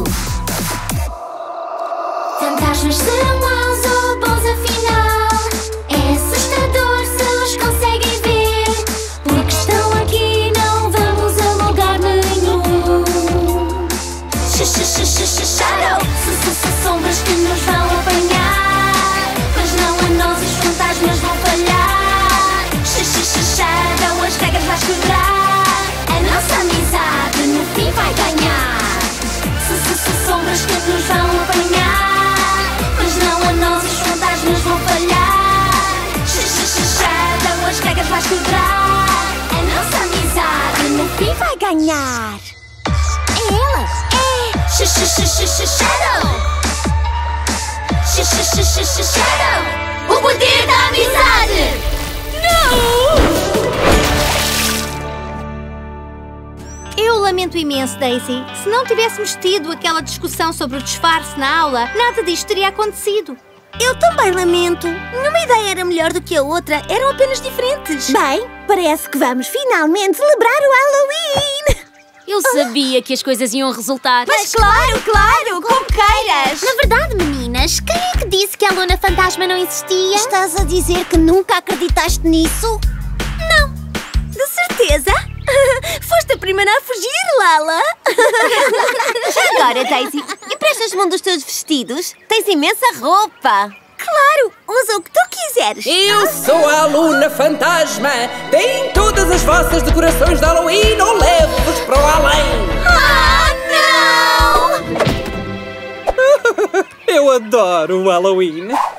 Fantasmas serão maus ou bons afinal? É assustador se os conseguem ver. Porque estão aqui, não vamos a lugar nenhum. Shadow! Se sombras que nos vão apanhar, mas não a nós, os fantasmas vão falhar. Shadow, as regras vais quebrar. A nossa amizade no fim vai ganhar. Se sombras que nos vão apanhar, mas não a nós, os fantasmas vão falhar. Shadow, as regras vais quebrar. A nossa amizade no fim vai ganhar. É ela. É Shadow! Shadow! O poder da amizade! Eu lamento imenso, Daisy. Se não tivéssemos tido aquela discussão sobre o disfarce na aula, nada disto teria acontecido. Eu também lamento. Nenhuma ideia era melhor do que a outra, eram apenas diferentes. Bem, parece que vamos finalmente celebrar o Halloween. Eu sabia que as coisas iam resultar. Mas claro, claro, como queiras. Na verdade, meninas, quem é que disse que a Luna Fantasma não existia? Estás a dizer que nunca acreditaste nisso? Não. De certeza? Foste a primeira a fugir, Lala. Já agora, Daisy, emprestas-me um dos teus vestidos? Tens imensa roupa. Claro, usa o que tu quiseres. Eu sou a Luna Fantasma. Deem todas as vossas decorações de Halloween ou levo-vos para o além. Ah, não! Eu adoro o Halloween.